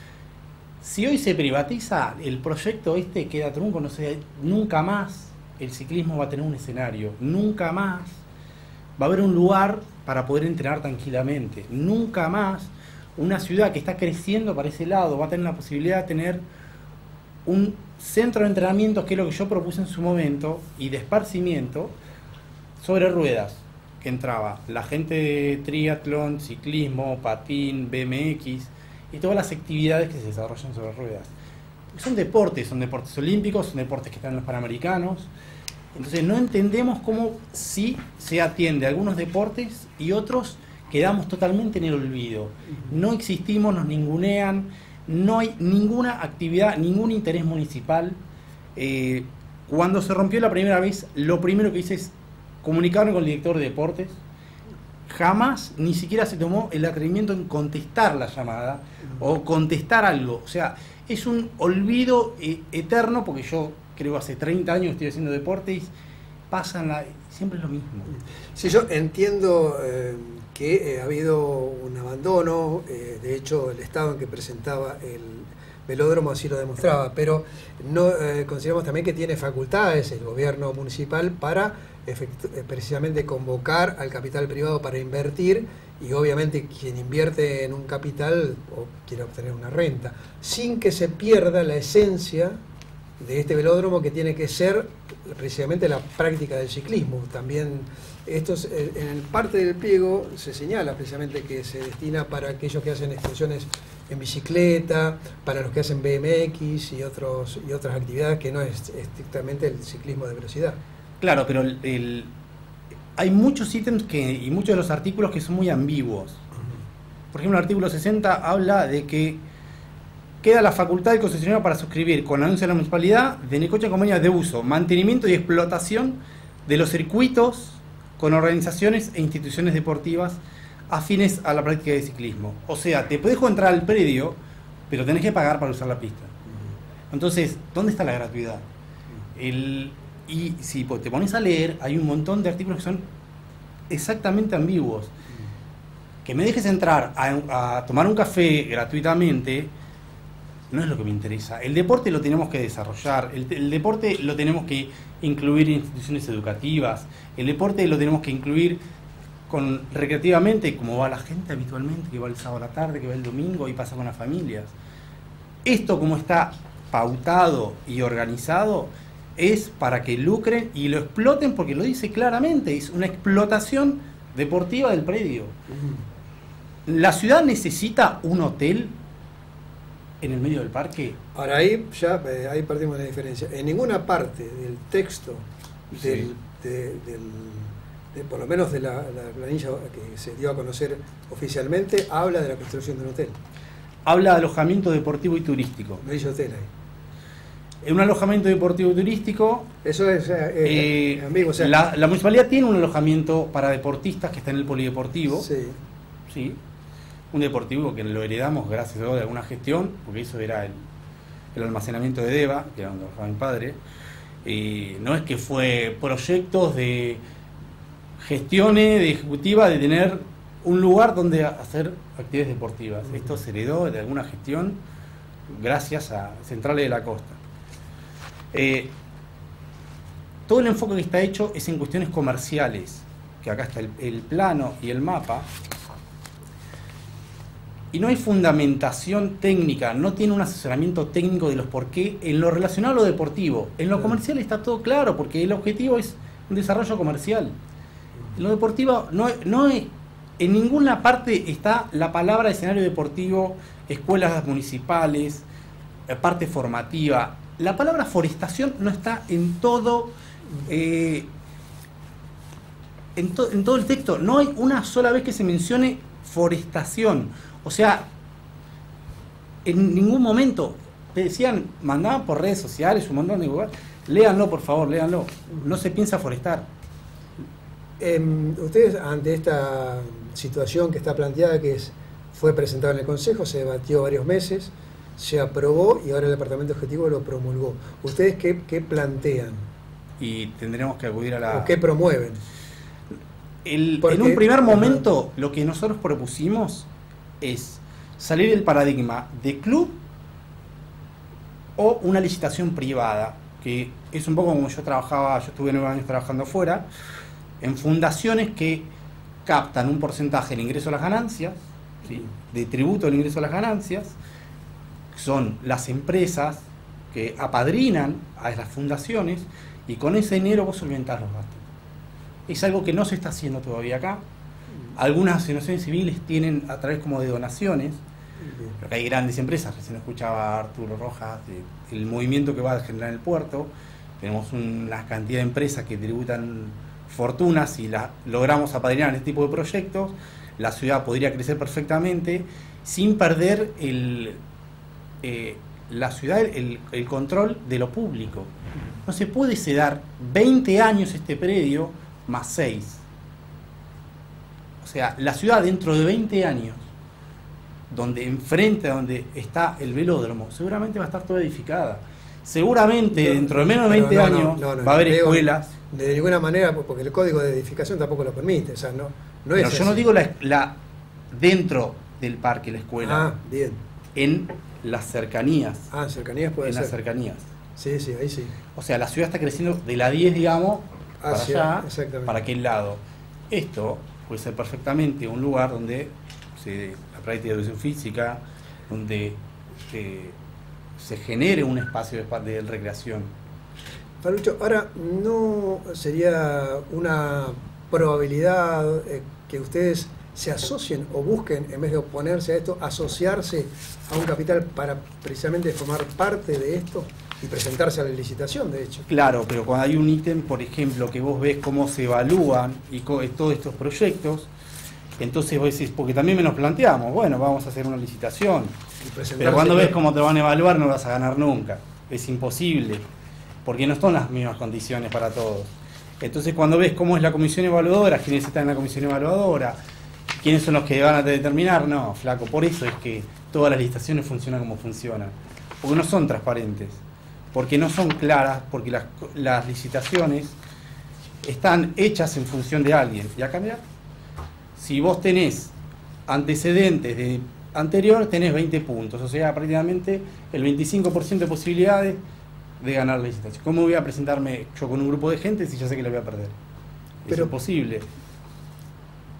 Si hoy se privatiza, el proyecto queda trunco, no sé, nunca más el ciclismo va a tener un escenario, nunca más va a haber un lugar para poder entrenar tranquilamente, nunca más una ciudad que está creciendo para ese lado va a tener la posibilidad de tener un centro de entrenamiento, que es lo que yo propuse en su momento, y de esparcimiento sobre ruedas, que entraba la gente de triatlón, ciclismo, patín, BMX y todas las actividades que se desarrollan sobre ruedas. Son deportes olímpicos, son deportes que están en los Panamericanos. Entonces no entendemos cómo sí se atiende a algunos deportes y otros quedamos totalmente en el olvido. No existimos, nos ningunean, no hay ninguna actividad, ningún interés municipal. Cuando se rompió la primera vez, lo primero que hice es comunicarme con el director de deportes. Jamás, ni siquiera se tomó el atrevimiento en contestar la llamada o contestar algo. O sea, es un olvido eterno, porque yo creo hace 30 años estoy haciendo deporte y siempre es lo mismo. Sí, yo entiendo que ha habido un abandono, de hecho el estado en que presentaba el velódromo así lo demostraba, pero no consideramos también que tiene facultades el gobierno municipal para precisamente convocar al capital privado para invertir, y obviamente quien invierte en un capital quiere obtener una renta, sin que se pierda la esencia de este velódromo, que tiene que ser precisamente la práctica del ciclismo. También en parte del pliego se señala precisamente que se destina para aquellos que hacen excursiones en bicicleta, para los que hacen BMX y otras actividades que no es estrictamente el ciclismo de velocidad. Claro, pero hay muchos ítems y muchos de los artículos que son muy ambiguos. Por ejemplo, el artículo 60 habla de que queda la facultad del concesionario para suscribir con anuncio de la municipalidad de Necochea convenios de uso, mantenimiento y explotación de los circuitos con organizaciones e instituciones deportivas afines a la práctica de ciclismo. O sea, te podés entrar al predio, pero tenés que pagar para usar la pista. Entonces, ¿dónde está la gratuidad? Y si te pones a leer, hay un montón de artículos que son exactamente ambiguos. Que me dejes entrar a tomar un café gratuitamente no es lo que me interesa. El deporte lo tenemos que desarrollar, el deporte lo tenemos que incluir en instituciones educativas, el deporte lo tenemos que incluir recreativamente, como va la gente habitualmente, que va el sábado a la tarde, que va el domingo y pasa con las familias. Esto, como está pautado y organizado, es para que lucren y lo exploten, porque lo dice claramente, es una explotación deportiva del predio. ¿La ciudad necesita un hotel en el medio del parque? Ahora ahí partimos de la diferencia. En ninguna parte del texto por lo menos de la planilla que se dio a conocer oficialmente, habla de la construcción de un hotel. Habla de alojamiento deportivo y turístico. No dice hotel ahí. En un alojamiento deportivo y turístico, eso es amigo, la municipalidad tiene un alojamiento para deportistas que está en el polideportivo. Sí. Un deportivo que lo heredamos gracias a alguna gestión, porque eso era el almacenamiento de Deva, que era donde trabajaba mi padre. No es que fue proyectos de gestiones, de ejecutiva, de tener un lugar donde hacer actividades deportivas. Esto se heredó de alguna gestión gracias a Centrales de la Costa. Todo el enfoque que está hecho es en cuestiones comerciales, que acá está el plano y el mapa, y no hay fundamentación técnica, no tiene un asesoramiento técnico de los por qué en lo relacionado a lo deportivo. En lo comercial está todo claro, porque el objetivo es un desarrollo comercial. En lo deportivo no es, en ninguna parte está la palabra escenario deportivo, escuelas municipales, parte formativa. La palabra forestación no está en todo en todo el texto. No hay una sola vez que se mencione forestación. O sea, en ningún momento te decían, mandaban por redes sociales un montón de lugares. Léanlo, por favor, léanlo. No se piensa forestar. Ustedes, ante esta situación que está planteada, fue presentada en el Consejo, se debatió varios meses, se aprobó y ahora el Departamento Ejecutivo lo promulgó. ¿Ustedes qué plantean? Y tendremos que acudir a la... ¿O qué promueven? En un primer momento, lo que nosotros propusimos es salir del paradigma de club o una licitación privada, que es un poco como yo estuve 9 años trabajando fuera, en fundaciones que captan un porcentaje del ingreso a las ganancias, ¿sí?, de tributo del ingreso a las ganancias, son las empresas que apadrinan a las fundaciones y con ese dinero vos solventás los gastos. Es algo que no se está haciendo todavía acá. Algunas asociaciones civiles tienen a través como de donaciones, pero hay grandes empresas. Recién escuchaba a Arturo Rojas el movimiento que va a generar en el puerto. Tenemos una cantidad de empresas que tributan fortunas y logramos apadrinar en este tipo de proyectos. La ciudad podría crecer perfectamente sin perder la ciudad el control de lo público. No se puede sedar 20 años este predio más 6. O sea, la ciudad dentro de 20 años, enfrente a donde está el velódromo, seguramente va a estar toda edificada. Seguramente dentro de menos de 20 años va a haber escuelas. De ninguna manera, porque el código de edificación tampoco lo permite. O sea, no es yo no digo dentro del parque, la escuela. Ah, bien. En las cercanías. Ah, en cercanías puede ser. En las cercanías. Sí, ahí sí. O sea, la ciudad está creciendo de la 10, digamos, para allá, para aquel lado. Esto puede ser perfectamente un lugar donde la práctica de educación física, donde se genere un espacio de recreación. Palucho, ahora, ¿no sería una probabilidad que ustedes se asocien o busquen, en vez de oponerse a esto, asociarse a un capital para precisamente formar parte de esto y presentarse a la licitación, de hecho? Claro, pero cuando hay un ítem, por ejemplo, que vos ves cómo se evalúan y todos estos proyectos, entonces vos decís, porque también me nos planteamos, bueno, vamos a hacer una licitación, pero cuando ves cómo te van a evaluar no vas a ganar nunca, es imposible, porque no son las mismas condiciones para todos. Entonces cuando ves cómo es la comisión evaluadora, quiénes están en la comisión evaluadora, quiénes son los que van a determinar, no, flaco, por eso es que todas las licitaciones funcionan como funcionan, porque no son transparentes, porque no son claras, porque las licitaciones están hechas en función de alguien. Y acá mirá, si vos tenés antecedentes de anterior, tenés 20 puntos, o sea, prácticamente el 25% de posibilidades de ganar la licitación. ¿Cómo voy a presentarme yo con un grupo de gente si ya sé que la voy a perder? Es imposible.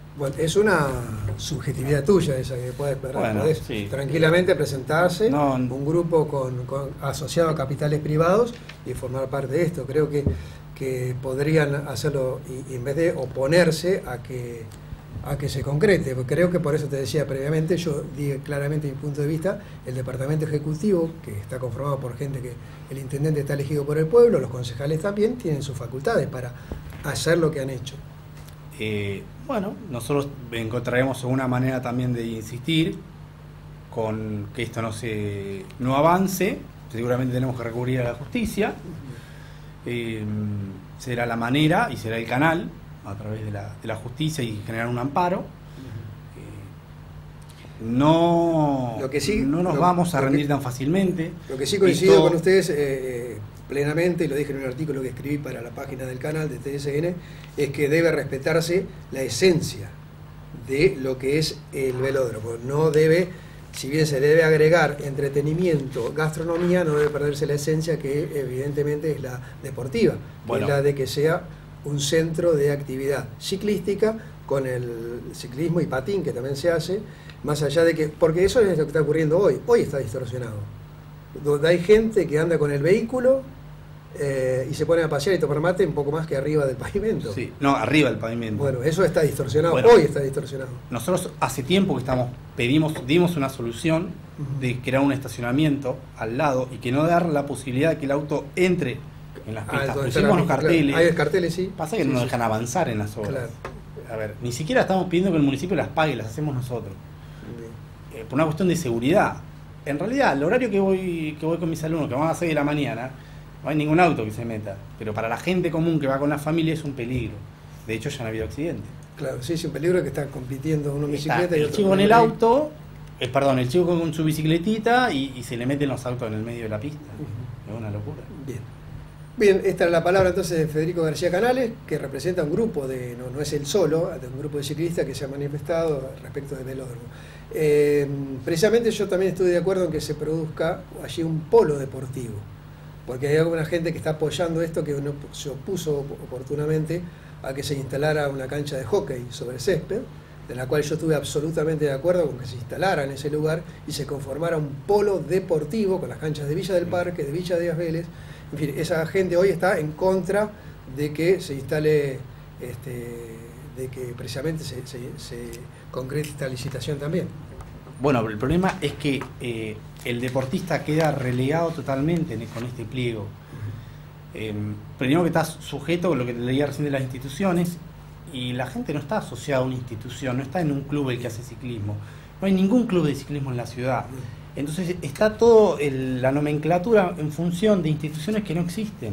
Bueno, es una subjetividad tuya esa que podés Sí. Tranquilamente presentarse, No. un grupo asociado a capitales privados y formar parte de esto. Creo que podrían hacerlo y en vez de oponerse a que se concrete. Porque creo que por eso te decía previamente, yo dije claramente mi punto de vista, el departamento ejecutivo, que está conformado por gente que el intendente está elegido por el pueblo, los concejales también tienen sus facultades para hacer lo que han hecho. Bueno, nosotros encontraremos una manera también de insistir con que esto no avance. Seguramente tenemos que recurrir a la justicia. Será la manera y será el canal a través de la justicia y generar un amparo. No nos vamos a rendir tan fácilmente. Lo que sí coincido con ustedes plenamente, y lo dije en un artículo que escribí para la página del canal de TSN, es que debe respetarse la esencia de lo que es el velódromo. No debe, si bien se debe agregar entretenimiento, gastronomía, no debe perderse la esencia que evidentemente es la deportiva, que es la de que sea un centro de actividad ciclística con el ciclismo y patín que también se hace, más allá de que, porque eso es lo que está ocurriendo hoy está distorsionado, donde hay gente que anda con el vehículo y se pone a pasear y tomar mate un poco más que arriba del pavimento. Sí, no, arriba del pavimento. Bueno, eso está distorsionado, hoy está distorsionado. Nosotros hace tiempo que dimos una solución de crear un estacionamiento al lado y que no dar la posibilidad de que el auto entre en las pistas. Pusimos los carteles. Hay carteles, sí. Pasa que no nos dejan avanzar en las obras. Claro. A ver, ni siquiera estamos pidiendo que el municipio las pague, las hacemos nosotros. Por una cuestión de seguridad. En realidad, el horario que voy con mis alumnos, que van a las 6 de la mañana, no hay ningún auto que se meta. Pero para la gente común que va con la familia es un peligro. De hecho, ya no ha habido accidentes. Claro, sí, es un peligro que están compitiendo uno en bicicleta y el chico en el auto, el chico con su bicicletita y se le meten los autos en el medio de la pista. Es una locura. Bien, esta es la palabra entonces de Federico García Canales, que representa un grupo no es él solo, de un grupo de ciclistas que se ha manifestado respecto del velódromo. Precisamente yo también estoy de acuerdo en que se produzca allí un polo deportivo, porque hay alguna gente que está apoyando esto, que uno se opuso oportunamente a que se instalara una cancha de hockey sobre césped, de la cual yo estuve absolutamente de acuerdo con que se instalara en ese lugar y se conformara un polo deportivo con las canchas de Villa del Parque, de Villa Díaz Vélez. En fin, esa gente hoy está en contra de que se instale, de que precisamente se concrete esta licitación también. Bueno, el problema es que el deportista queda relegado totalmente con este pliego. Primero que está sujeto con lo que leía recién de las instituciones, y la gente no está asociada a una institución, no está en un club el que hace ciclismo. No hay ningún club de ciclismo en la ciudad. Entonces está todo la nomenclatura en función de instituciones que no existen.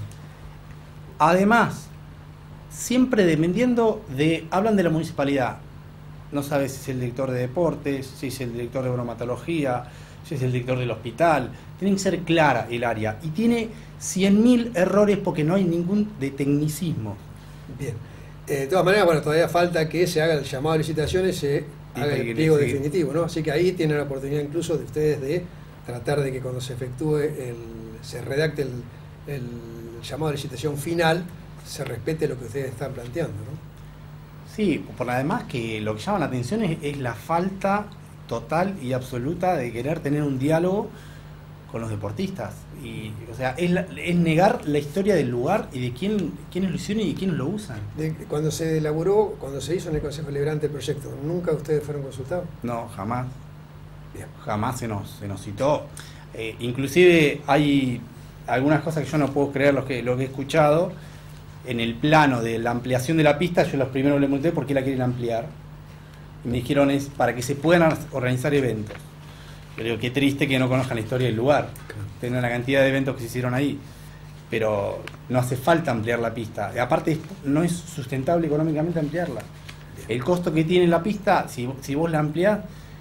Además, siempre dependiendo hablan de la municipalidad. No sabes si es el director de deportes, si es el director de bromatología, si es el director del hospital. Tiene que ser clara el área. Y tiene 100.000 errores porque no hay ningún de tecnicismo. Bien. De todas maneras, bueno, todavía falta que se haga el llamado a licitaciones, se haga el pliego definitivo, ¿no? Así que ahí tienen la oportunidad incluso de ustedes de tratar de que cuando se efectúe se redacte el llamado a licitación final, se respete lo que ustedes están planteando, ¿no? Sí, por además que lo que llama la atención es la falta total y absoluta de querer tener un diálogo con los deportistas. O sea, es negar la historia del lugar y de quiénes lo hicieron y de quiénes lo usan. Cuando se elaboró, cuando se hizo en el Consejo Deliberante el proyecto, ¿nunca ustedes fueron consultados? No, jamás. Bien. Jamás se nos citó. Inclusive hay algunas cosas que yo no puedo creer lo que he escuchado. En el plano de la ampliación de la pista, yo los primeros le pregunté por qué la quieren ampliar. Y me dijeron es para que se puedan organizar eventos. Yo digo, qué triste que no conozcan la historia del lugar. Tienen la cantidad de eventos que se hicieron ahí. Pero no hace falta ampliar la pista. Y aparte, no es sustentable económicamente ampliarla. El costo que tiene la pista, si vos la ampliás,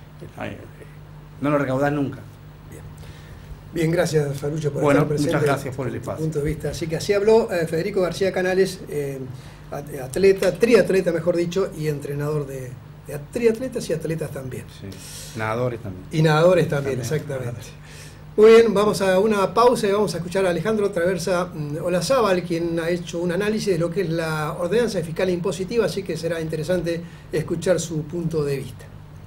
no lo recaudás nunca. Bien, gracias Farucho por estar presente. Muchas gracias por el espacio. Punto de vista. Así que así habló Federico García Canales, atleta, triatleta mejor dicho, y entrenador de triatletas y atletas también. Sí. Nadadores también. Y nadadores también, exactamente. Muy bien, vamos a una pausa y vamos a escuchar a Alejandro Traversa Olazábal, quien ha hecho un análisis de lo que es la ordenanza fiscal impositiva, así que será interesante escuchar su punto de vista.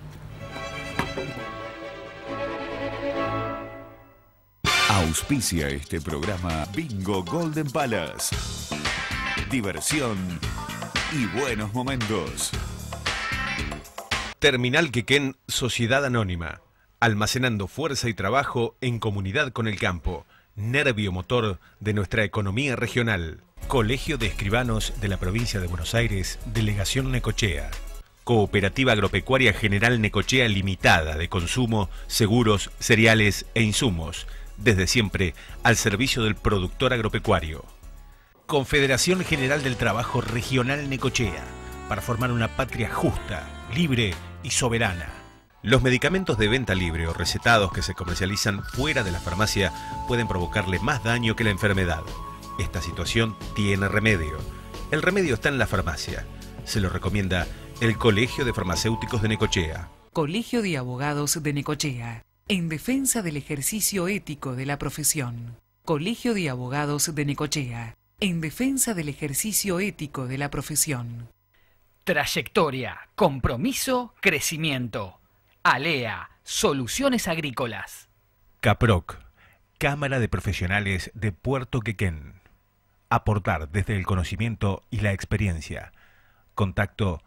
Auspicia este programa Bingo Golden Palace. Diversión y buenos momentos. Terminal Quequén, Sociedad Anónima. Almacenando fuerza y trabajo en comunidad con el campo. Nervio motor de nuestra economía regional. Colegio de Escribanos de la Provincia de Buenos Aires, Delegación Necochea. Cooperativa Agropecuaria General Necochea Limitada de consumo, seguros, cereales e insumos. Desde siempre al servicio del productor agropecuario. Confederación General del Trabajo Regional Necochea. Para formar una patria justa, libre y soberana. Los medicamentos de venta libre o recetados que se comercializan fuera de la farmacia pueden provocarle más daño que la enfermedad. Esta situación tiene remedio. El remedio está en la farmacia. Se lo recomienda el Colegio de Farmacéuticos de Necochea. Colegio de Abogados de Necochea. En defensa del ejercicio ético de la profesión. Colegio de Abogados de Necochea. En defensa del ejercicio ético de la profesión. Trayectoria, compromiso, crecimiento. ALEA, Soluciones Agrícolas. CAPROC, Cámara de Profesionales de Puerto Quequén. Aportar desde el conocimiento y la experiencia. Contacto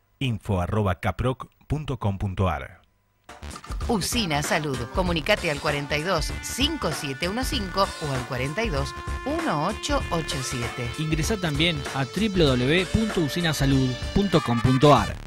info@caproc.com.ar. Usina Salud. Comunicate al 42 5715 o al 42 1887. Ingresá también a www.usinasalud.com.ar.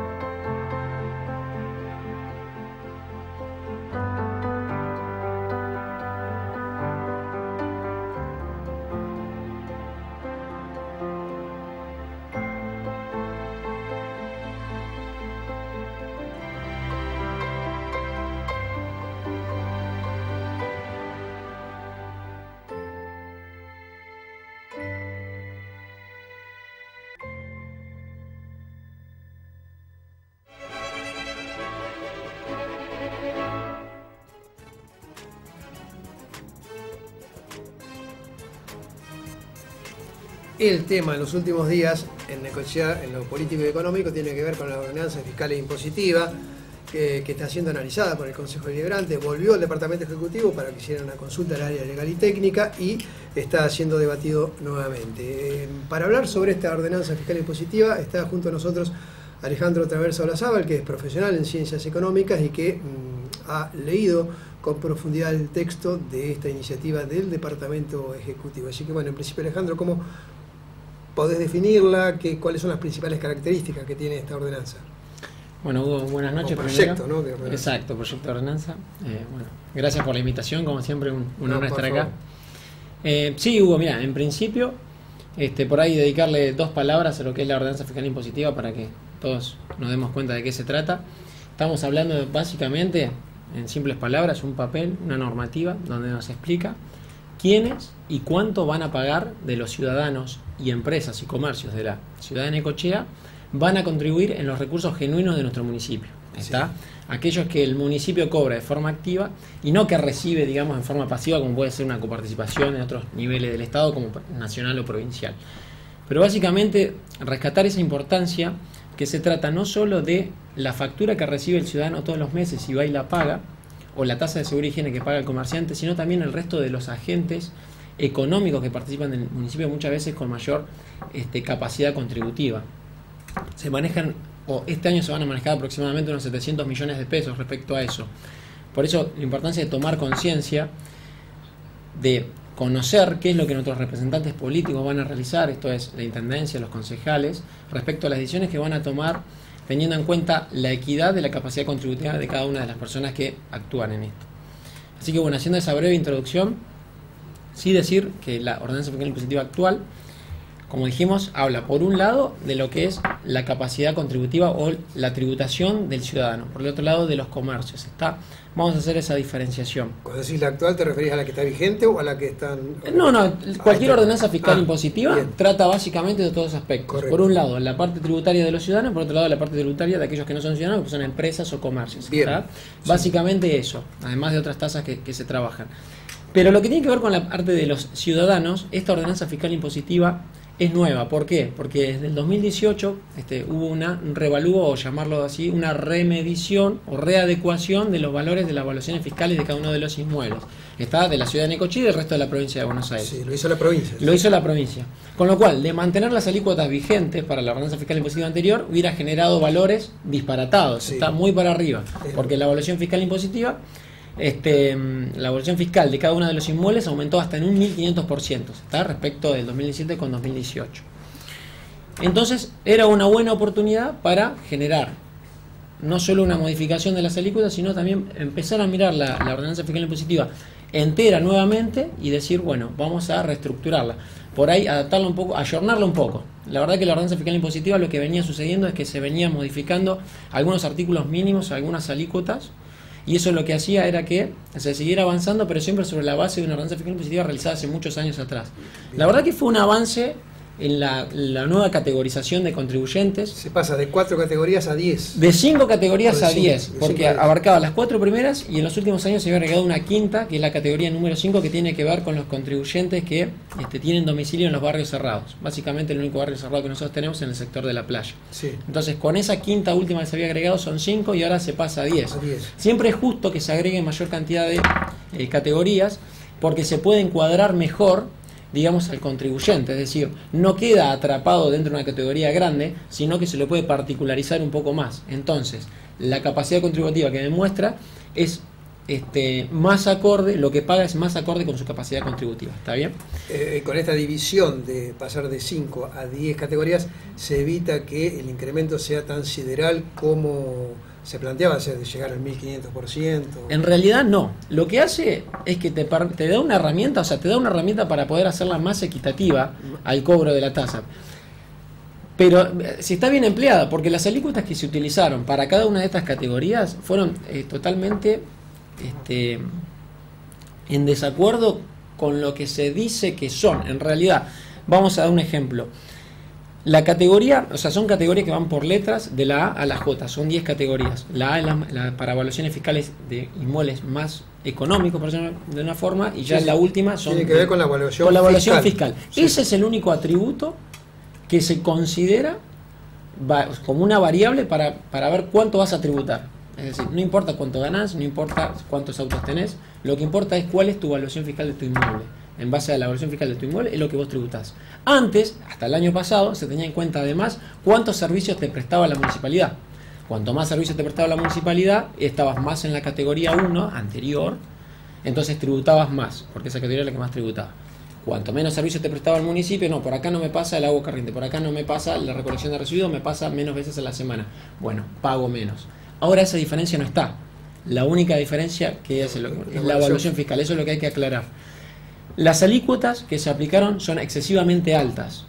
El tema en los últimos días en Necochea, en lo político y económico, tiene que ver con la ordenanza fiscal e impositiva que está siendo analizada por el Consejo Deliberante. Volvió al Departamento Ejecutivo para que hiciera una consulta al área legal y técnica y está siendo debatido nuevamente. Para hablar sobre esta ordenanza fiscal e impositiva está junto a nosotros Alejandro Traversa Olazábal, que es profesional en ciencias económicas y que ha leído con profundidad el texto de esta iniciativa del Departamento Ejecutivo. Así que bueno, en principio, Alejandro, ¿cómo podés definirla? ¿Cuáles son las principales características que tiene esta ordenanza? Bueno, Hugo, buenas noches. Proyecto, primero. ¿no? Exacto, proyecto de ordenanza. Bueno, gracias por la invitación, como siempre, un honor estar acá. Sí, Hugo, mira, en principio, por ahí dedicarle 2 palabras a lo que es la ordenanza fiscal impositiva para que todos nos demos cuenta de qué se trata. Estamos hablando básicamente, en simples palabras, un papel, una normativa donde nos explica quiénes y cuánto van a pagar de los ciudadanos y empresas y comercios de la ciudad de Necochea van a contribuir en los recursos genuinos de nuestro municipio. ¿Está? Sí. Aquellos que el municipio cobra de forma activa y no que recibe, digamos, en forma pasiva, como puede ser una coparticipación en otros niveles del Estado, como nacional o provincial. Pero básicamente rescatar esa importancia que se trata no solo de la factura que recibe el ciudadano todos los meses y va y la paga, o la tasa de seguridad y higiene que paga el comerciante, sino también el resto de los agentes económicos que participan del municipio, muchas veces con mayor capacidad contributiva. Se manejan, o este año se van a manejar aproximadamente unos 700 millones de pesos respecto a eso. Por eso la importancia de tomar conciencia, de conocer qué es lo que nuestros representantes políticos van a realizar, esto es la intendencia, los concejales, respecto a las decisiones que van a tomar, teniendo en cuenta la equidad de la capacidad contributiva de cada una de las personas que actúan en esto. Así que bueno, haciendo esa breve introducción, sí decir que la ordenanza fiscal impositiva actual como dijimos, habla por un lado de lo que es la capacidad contributiva o la tributación del ciudadano, por el otro lado de los comercios. Vamos a hacer esa diferenciación. Cuando decís la actual, ¿te referís a la que está vigente o a la que están...? No, cualquier ordenanza fiscal impositiva trata básicamente de todos los aspectos. Correcto. Por un lado, la parte tributaria de los ciudadanos, por otro lado, la parte tributaria de aquellos que no son ciudadanos, que son empresas o comercios. Básicamente eso, además de otras tasas que se trabajan. Pero lo que tiene que ver con la parte de los ciudadanos, esta ordenanza fiscal impositiva es nueva. ¿Por qué? Porque desde el 2018 hubo una revalúo, o llamarlo así, una remedición o readecuación de los valores de las evaluaciones fiscales de cada uno de los inmuebles. Está de la ciudad de Necochea y del resto de la provincia de Buenos Aires. Sí, lo hizo la provincia. Lo hizo la provincia. Con lo cual, de mantener las alícuotas vigentes para la ordenanza fiscal impositiva anterior, hubiera generado valores disparatados. Sí. Está muy para arriba. Porque la evaluación fiscal impositiva... la evaluación fiscal de cada uno de los inmuebles aumentó hasta en un 1500%, ¿está? Respecto del 2017 con 2018. Entonces era una buena oportunidad para generar no solo una modificación de las alícuotas, sino también empezar a mirar la ordenanza fiscal impositiva entera nuevamente y decir, bueno, vamos a reestructurarla. Por ahí adaptarla un poco, ayornarla un poco. La verdad que la ordenanza fiscal impositiva lo que venía sucediendo es que se venía modificando algunos artículos mínimos, algunas alícuotas. Y eso lo que hacía era que se siguiera avanzando, pero siempre sobre la base de una ordenanza fiscal impositiva realizada hace muchos años atrás. La verdad que fue un avance en la nueva categorización de contribuyentes. Se pasa de 4 categorías a 10. De 5 categorías a 10, porque abarcaba las 4 primeras y en los últimos años se había agregado una quinta, que es la categoría número 5, que tiene que ver con los contribuyentes que tienen domicilio en los barrios cerrados. Básicamente el único barrio cerrado que nosotros tenemos es en el sector de la playa. Sí. Entonces con esa quinta última que se había agregado son 5 y ahora se pasa a 10. Siempre es justo que se agregue mayor cantidad de categorías porque se puede encuadrar mejor, digamos, al contribuyente, es decir, no queda atrapado dentro de una categoría grande, sino que se lo puede particularizar un poco más. Entonces, la capacidad contributiva que demuestra es más acorde, lo que paga es más acorde con su capacidad contributiva. ¿Está bien? Con esta división de pasar de 5 a 10 categorías, se evita que el incremento sea tan sideral como se planteaba, de llegar al 1500%. En realidad no. Lo que hace es que te da una herramienta, para poder hacerla más equitativa al cobro de la tasa. Pero si está bien empleada, porque las alícuotas que se utilizaron para cada una de estas categorías fueron totalmente en desacuerdo con lo que se dice que son. En realidad, vamos a dar un ejemplo. La categoría, son categorías que van por letras de la A a la J, son 10 categorías. La A es para evaluaciones fiscales de inmuebles más económicos, por decirlo de una forma, y ya la última son... Tiene que ver con la evaluación fiscal. Sí. Ese es el único atributo que se considera como una variable para ver cuánto vas a tributar. Es decir, no importa cuánto ganás, no importa cuántos autos tenés, lo que importa es cuál es tu evaluación fiscal de tu inmueble. En base a la evaluación fiscal de tu inmueble es lo que vos tributás. Antes, hasta el año pasado, se tenía en cuenta además cuántos servicios te prestaba la municipalidad. Cuanto más servicios te prestaba la municipalidad, estabas más en la categoría 1 anterior, entonces tributabas más, porque esa categoría es la que más tributaba. Cuanto menos servicios te prestaba el municipio, no, por acá no me pasa el agua corriente, por acá no me pasa la recolección de residuos, me pasa menos veces a la semana. Bueno, pago menos. Ahora esa diferencia no está. La única diferencia que es la evaluación fiscal, eso es lo que hay que aclarar. Las alícuotas que se aplicaron son excesivamente altas.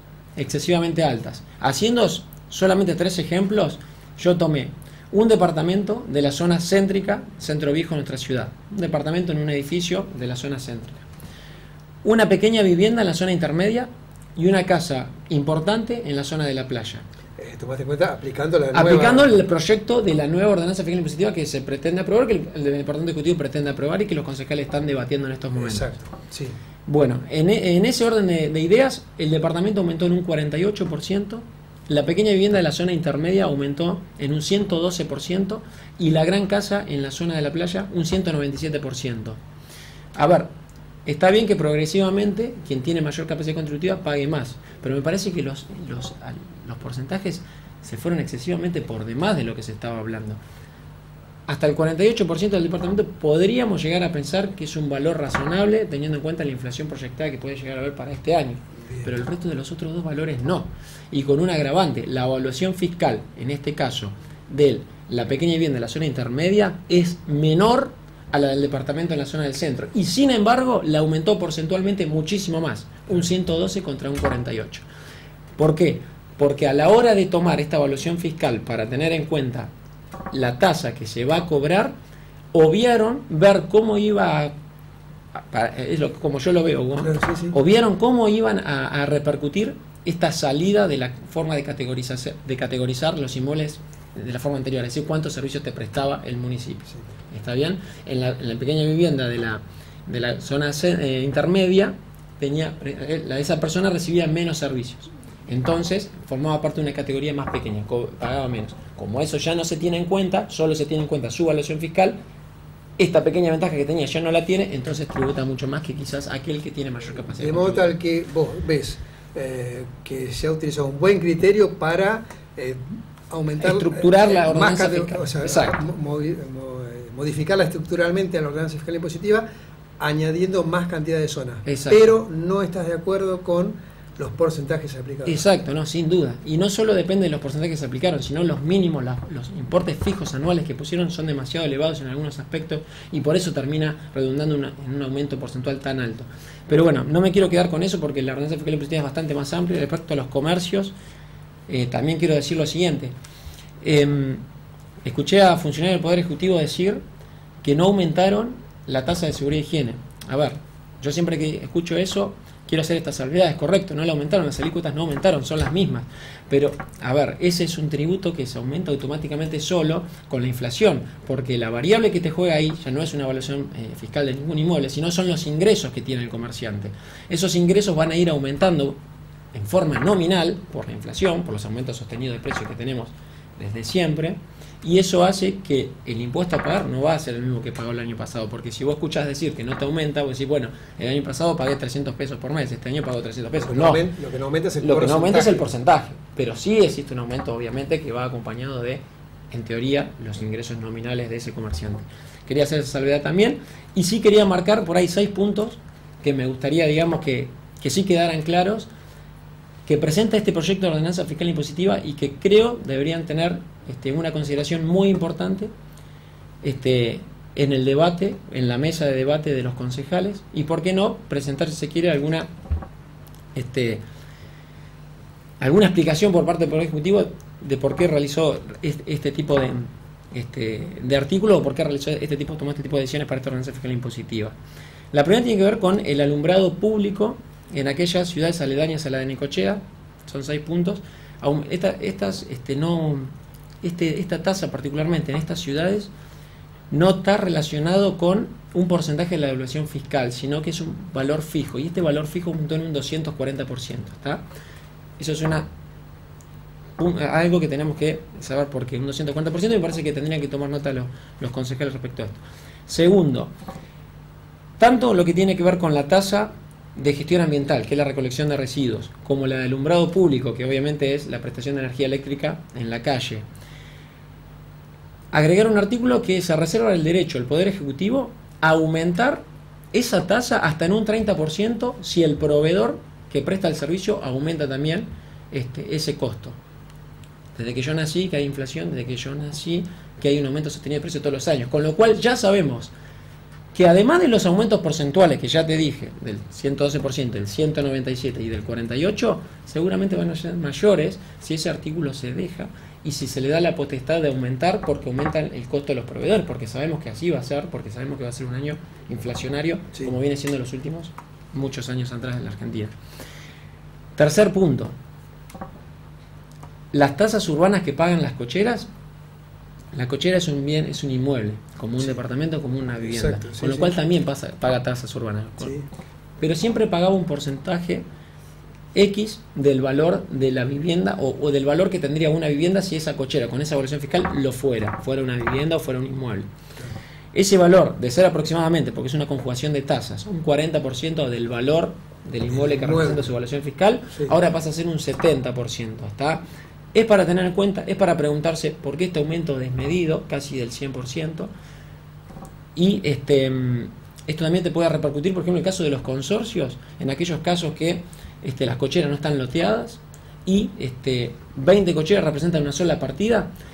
Haciendo solamente 3 ejemplos, yo tomé un departamento de la zona céntrica, centro viejo de nuestra ciudad. Un departamento en un edificio de la zona céntrica. Una pequeña vivienda en la zona intermedia y una casa importante en la zona de la playa. ¿Tomaste cuenta? Aplicando el proyecto de la nueva ordenanza fiscal impositiva que se pretende aprobar, que el Departamento Ejecutivo pretende aprobar y que los concejales están debatiendo en estos momentos. Exacto, sí. Bueno, en ese orden de ideas, el departamento aumentó en un 48%, la pequeña vivienda de la zona intermedia aumentó en un 112% y la gran casa en la zona de la playa un 197%. A ver, está bien que progresivamente quien tiene mayor capacidad contributiva pague más, pero me parece que los porcentajes se fueron excesivamente por demás de lo que se estaba hablando. Hasta el 48% del departamento podríamos llegar a pensar que es un valor razonable teniendo en cuenta la inflación proyectada que puede llegar a haber para este año. Pero el resto de los otros 2 valores no. Y con un agravante, la evaluación fiscal, en este caso, de la pequeña vivienda de la zona intermedia es menor a la del departamento en la zona del centro. Y sin embargo, la aumentó porcentualmente muchísimo más. Un 112 contra un 48. ¿Por qué? Porque a la hora de tomar esta evaluación fiscal para tener en cuenta la tasa que se va a cobrar, obviaron ver cómo iba como yo lo veo, ¿no? Obviaron cómo iban a repercutir esta salida de la forma de categorizar los inmuebles de la forma anterior, es decir, cuántos servicios te prestaba el municipio. Sí. ¿Está bien? En la pequeña vivienda de la zona intermedia, esa persona recibía menos servicios. Entonces, formaba parte de una categoría más pequeña, pagaba menos. Como eso ya no se tiene en cuenta, solo se tiene en cuenta su evaluación fiscal, esta pequeña ventaja que tenía ya no la tiene, entonces tributa mucho más que quizás aquel que tiene mayor capacidad. De modo tal que vos ves que se ha utilizado un buen criterio para aumentar, estructurar la ordenanza fiscal. O sea, modificarla estructuralmente a la ordenanza fiscal impositiva, añadiendo más cantidad de zonas. Exacto. Pero no estás de acuerdo con los porcentajes aplicados. Exacto, no, sin duda. Y no solo depende de los porcentajes que se aplicaron, sino los mínimos, los importes fijos anuales que pusieron son demasiado elevados en algunos aspectos y por eso termina redundando en un aumento porcentual tan alto. Pero bueno, no me quiero quedar con eso porque la ordenanza fiscal impositiva es bastante más amplia. Respecto a los comercios, también quiero decir lo siguiente. Escuché a funcionarios del Poder Ejecutivo decir que no aumentaron la tasa de seguridad y higiene. A ver, yo siempre que escucho eso quiero hacer estas salvedades, correcto, no la aumentaron, las alícuotas no aumentaron, son las mismas. Pero, a ver, ese es un tributo que se aumenta automáticamente solo con la inflación, porque la variable que te juega ahí ya no es una evaluación fiscal de ningún inmueble, sino son los ingresos que tiene el comerciante. Esos ingresos van a ir aumentando en forma nominal por la inflación, por los aumentos sostenidos de precios que tenemos desde siempre, y eso hace que el impuesto a pagar no va a ser el mismo que pagó el año pasado, porque si vos escuchás decir que no te aumenta, vos decís, bueno, el año pasado pagué 300 pesos por mes, este año pago 300 pesos. No, lo que no aumenta es el porcentaje. Lo que no aumenta es el porcentaje, pero sí existe un aumento, obviamente, que va acompañado de, en teoría, los ingresos nominales de ese comerciante. Quería hacer esa salvedad también, y sí quería marcar por ahí 6 puntos que me gustaría, digamos, que sí quedaran claros, que presenta este proyecto de ordenanza fiscal impositiva y que creo deberían tener una consideración muy importante en el debate, en la mesa de debate de los concejales, y por qué no presentar, si se quiere, alguna explicación por parte del Poder Ejecutivo de por qué realizó este tipo de artículo o por qué realizó tomó este tipo de decisiones para esta ordenanza fiscal impositiva. La primera tiene que ver con el alumbrado público en aquellas ciudades aledañas a la de Necochea, son 6 puntos. Esta tasa particularmente en estas ciudades no está relacionado con un porcentaje de la devaluación fiscal, sino que es un valor fijo, y este valor fijo aumentó en un 240%, ¿está? Eso es algo que tenemos que saber porque un 240% me parece que tendrían que tomar nota los concejales respecto a esto. Segundo, tanto lo que tiene que ver con la tasa de gestión ambiental, que es la recolección de residuos, como la de alumbrado público, que obviamente es la prestación de energía eléctrica en la calle, agregar un artículo que se reserva el derecho al Poder Ejecutivo a aumentar esa tasa hasta en un 30% si el proveedor que presta el servicio aumenta también ese costo. Desde que yo nací que hay inflación, desde que yo nací que hay un aumento sostenido de precios todos los años, con lo cual ya sabemos que además de los aumentos porcentuales que ya te dije, del 112%, del 197% y del 48%, seguramente van a ser mayores si ese artículo se deja y si se le da la potestad de aumentar porque aumentan el costo de los proveedores, porque sabemos que así va a ser, porque sabemos que va a ser un año inflacionario, sí, como viene siendo los últimos muchos años atrás en la Argentina. Tercer punto, las tasas urbanas que pagan las cocheras. La cochera es un bien, es un inmueble, como un departamento, como una vivienda. Exacto, con lo cual también paga tasas urbanas. Pero siempre pagaba un porcentaje X del valor de la vivienda o del valor que tendría una vivienda si esa cochera con esa evaluación fiscal fuera una vivienda o fuera un inmueble. Ese valor, de ser aproximadamente, porque es una conjugación de tasas, un 40% del valor del inmueble que representa su evaluación fiscal, ahora pasa a ser un 70%. ¿Está? Es para tener en cuenta, es para preguntarse por qué este aumento desmedido, casi del 100%, y esto también te puede repercutir, por ejemplo, en el caso de los consorcios, en aquellos casos que las cocheras no están loteadas y 20 cocheras representan una sola partida,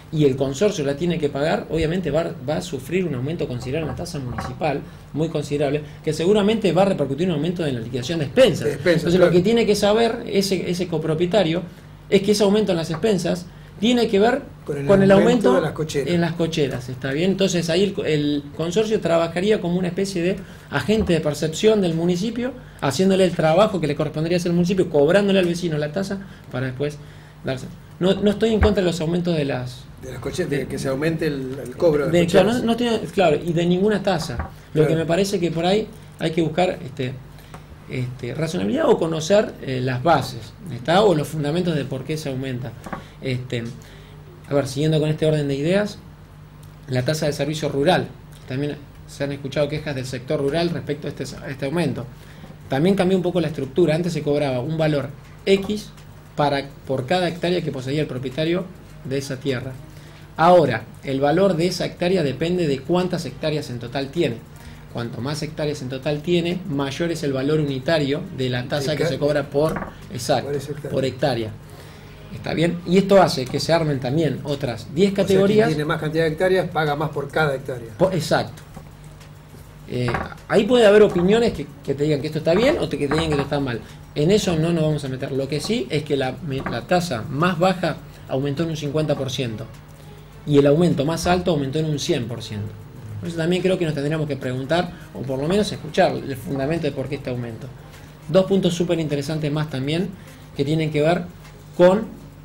y el consorcio la tiene que pagar, obviamente va a sufrir un aumento considerable en la tasa municipal, muy considerable, que seguramente va a repercutir un aumento en la liquidación de expensas. Entonces claro, lo que tiene que saber ese copropietario es que ese aumento en las expensas tiene que ver con el aumento de en las cocheras, ¿está bien? Entonces ahí el consorcio trabajaría como una especie de agente de percepción del municipio, haciéndole el trabajo que le correspondería hacer al municipio, cobrándole al vecino la tasa para después darse. No estoy en contra de los aumentos de las cocheras, de que se aumente el cobro de claro, no estoy, claro, y de ninguna tasa. Lo que me parece que por ahí hay que buscar razonabilidad o conocer las bases, ¿está? O los fundamentos de por qué se aumenta. A ver, siguiendo con este orden de ideas, la tasa de servicio rural. También se han escuchado quejas del sector rural respecto a este aumento. También cambió un poco la estructura. Antes se cobraba un valor X por cada hectárea que poseía el propietario de esa tierra. Ahora, el valor de esa hectárea depende de cuántas hectáreas en total tiene. Cuanto más hectáreas en total tiene, mayor es el valor unitario de la tasa que se cobra por hectárea. ¿Está bien? Y esto hace que se armen también otras 10 categorías. Quien tiene más cantidad de hectáreas paga más por cada hectárea. Exacto. Ahí puede haber opiniones que te digan que esto está bien o que te digan que esto está mal. En eso no nos vamos a meter. Lo que sí es que la tasa más baja aumentó en un 50% y el aumento más alto aumentó en un 100%. Por eso también creo que nos tendríamos que preguntar, o por lo menos escuchar el fundamento de por qué este aumento. Dos puntos súper interesantes más también, que tienen que ver con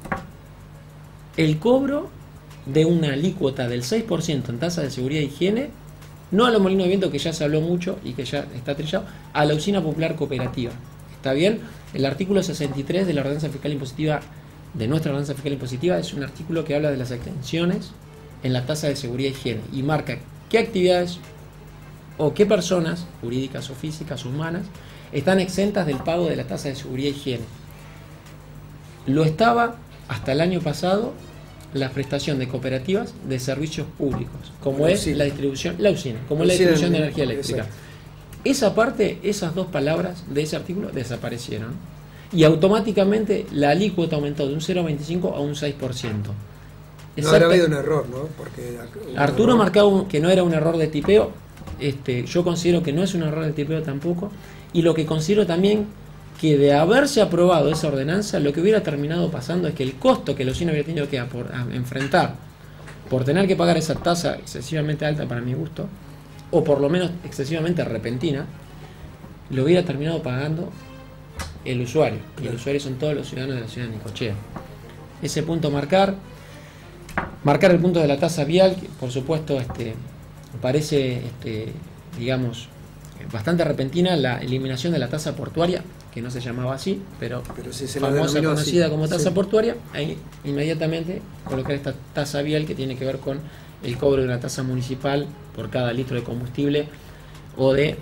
el cobro de una alícuota del 6% en tasa de seguridad e higiene, no a los molinos de viento, que ya se habló mucho y que ya está trillado, a la usina popular cooperativa. ¿Está bien? El artículo 63 de la ordenanza fiscal impositiva, de nuestra ordenanza fiscal impositiva, es un artículo que habla de las exenciones en la tasa de seguridad e higiene y marca qué actividades o qué personas, jurídicas o físicas o humanas, están exentas del pago de la tasa de seguridad e higiene. Lo estaba hasta el año pasado la prestación de cooperativas de servicios públicos, como es la distribución, la usina, como es la distribución de energía eléctrica. Esa parte, esas dos palabras de ese artículo desaparecieron y automáticamente la alícuota aumentó de un 0,25 a un 6%. No habrá habido un error, ¿no? Porque Arturo marcaba que no era un error de tipeo. Yo considero que no es un error de tipeo tampoco, y lo que considero también que de haberse aprobado esa ordenanza, lo que hubiera terminado pasando es que el costo que la usina hubiera tenido que enfrentar por tener que pagar esa tasa excesivamente alta para mi gusto, o por lo menos excesivamente repentina, lo hubiera terminado pagando el usuario, y el usuario son todos los ciudadanos de la ciudad de Necochea. Ese punto marcar el punto de la tasa vial, que por supuesto parece digamos bastante repentina la eliminación de la tasa portuaria, que no se llamaba así, pero sí famosa, conocida como tasa portuaria. Ahí inmediatamente colocar esta tasa vial, que tiene que ver con el cobro de una tasa municipal por cada litro de combustible o de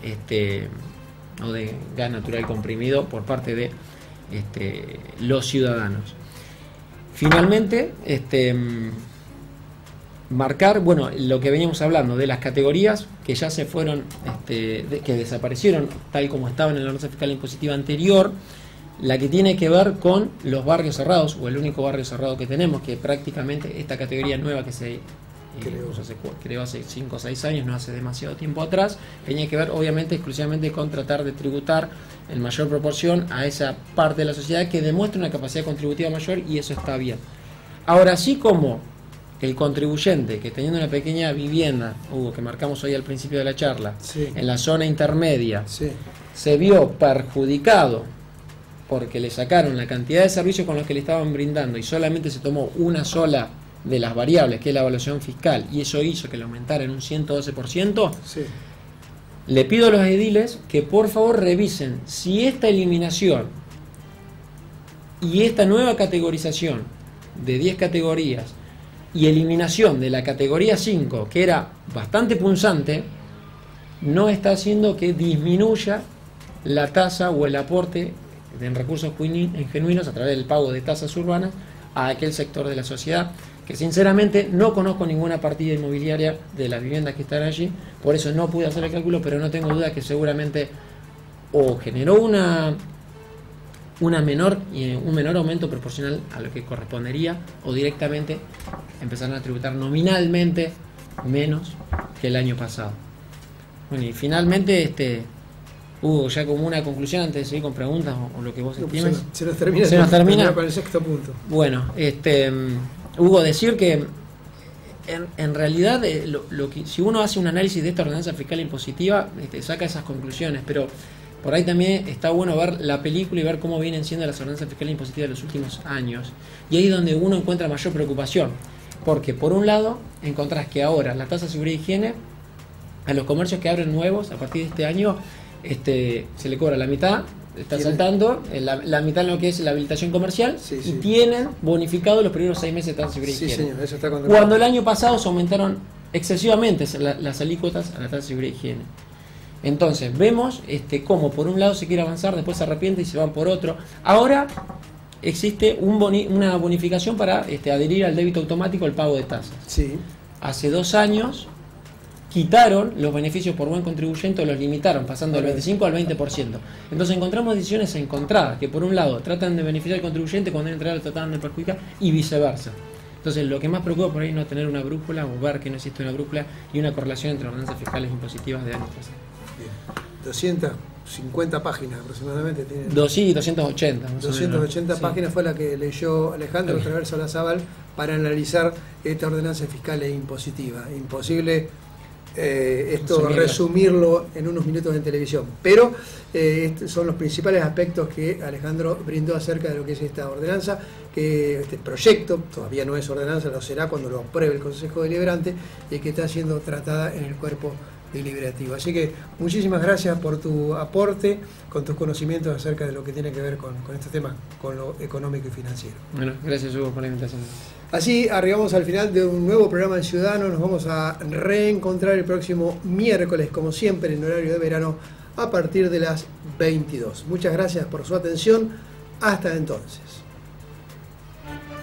gas natural comprimido por parte de los ciudadanos. Finalmente, marcar, bueno, lo que veníamos hablando de las categorías que ya se fueron, que desaparecieron tal como estaban en la ordenanza fiscal impositiva anterior, la que tiene que ver con los barrios cerrados, o el único barrio cerrado que tenemos, que prácticamente esta categoría nueva que se creó hace 5 o 6 años, no hace demasiado tiempo atrás, tenía que ver obviamente exclusivamente con tratar de tributar en mayor proporción a esa parte de la sociedad que demuestra una capacidad contributiva mayor, y eso está bien. Ahora, así como el contribuyente que teniendo una pequeña vivienda, que marcamos hoy al principio de la charla, en la zona intermedia, se vio perjudicado porque le sacaron la cantidad de servicios con los que le estaban brindando y solamente se tomó una sola de las variables, que es la evaluación fiscal, y eso hizo que le aumentara en un 112%, le pido a los ediles que por favor revisen si esta eliminación y esta nueva categorización de 10 categorías y eliminación de la categoría 5, que era bastante punzante, no está haciendo que disminuya la tasa o el aporte en recursos genuinos a través del pago de tasas urbanas a aquel sector de la sociedad, que sinceramente no conozco ninguna partida inmobiliaria de las viviendas que están allí, por eso no pude hacer el cálculo, pero no tengo duda que seguramente o generó una un menor aumento proporcional a lo que correspondería, o directamente empezaron a tributar nominalmente menos que el año pasado. Bueno, y finalmente, Hugo, ya como una conclusión antes de seguir con preguntas o lo que vos estimes. Se nos termina con el sexto punto. Bueno, Hugo, decir que en realidad si uno hace un análisis de esta ordenanza fiscal impositiva, saca esas conclusiones, pero por ahí también está bueno ver la película y ver cómo vienen siendo las ordenanzas fiscales impositivas de los últimos años. Y ahí es donde uno encuentra mayor preocupación. Porque por un lado encontrás que ahora la tasa de seguridad y higiene a los comercios que abren nuevos a partir de este año se le cobra la mitad, está saltando la mitad en lo que es la habilitación comercial, y tienen bonificado los primeros 6 meses de tasa de seguridad y higiene. Señor, eso está cuando el año pasado se aumentaron excesivamente las alícuotas a la tasa de seguridad y higiene. Entonces vemos cómo por un lado se quiere avanzar, después se arrepiente y se van por otro. Ahora existe una bonificación para adherir al débito automático al pago de tasas. Sí. Hace 2 años quitaron los beneficios por buen contribuyente o los limitaron, pasando del 25 al 20%. Entonces encontramos decisiones encontradas, que por un lado tratan de beneficiar al contribuyente, cuando entrar lo tratan de perjudicar, y viceversa. Entonces lo que más preocupa por ahí es no tener una brújula, o ver que no existe una brújula y una correlación entre ordenanzas fiscales impositivas de años pasados. Bien. 250 páginas aproximadamente tiene. 280. 280 páginas fue la que leyó Alejandro Traverso Olazábal para analizar esta ordenanza fiscal e impositiva. Imposible resumirlo en unos minutos en televisión. Pero estos son los principales aspectos que Alejandro brindó acerca de lo que es esta ordenanza, que este proyecto todavía no es ordenanza, lo será cuando lo apruebe el Consejo Deliberante, y que está siendo tratada en el cuerpo deliberativo. Así que muchísimas gracias por tu aporte, con tus conocimientos acerca de lo que tiene que ver con este tema, con lo económico y financiero. Bueno, gracias Hugo por la invitación. Así arribamos al final de un nuevo programa del Ciudadano. Nos vamos a reencontrar el próximo miércoles, como siempre, en horario de verano, a partir de las 22. Muchas gracias por su atención. Hasta entonces.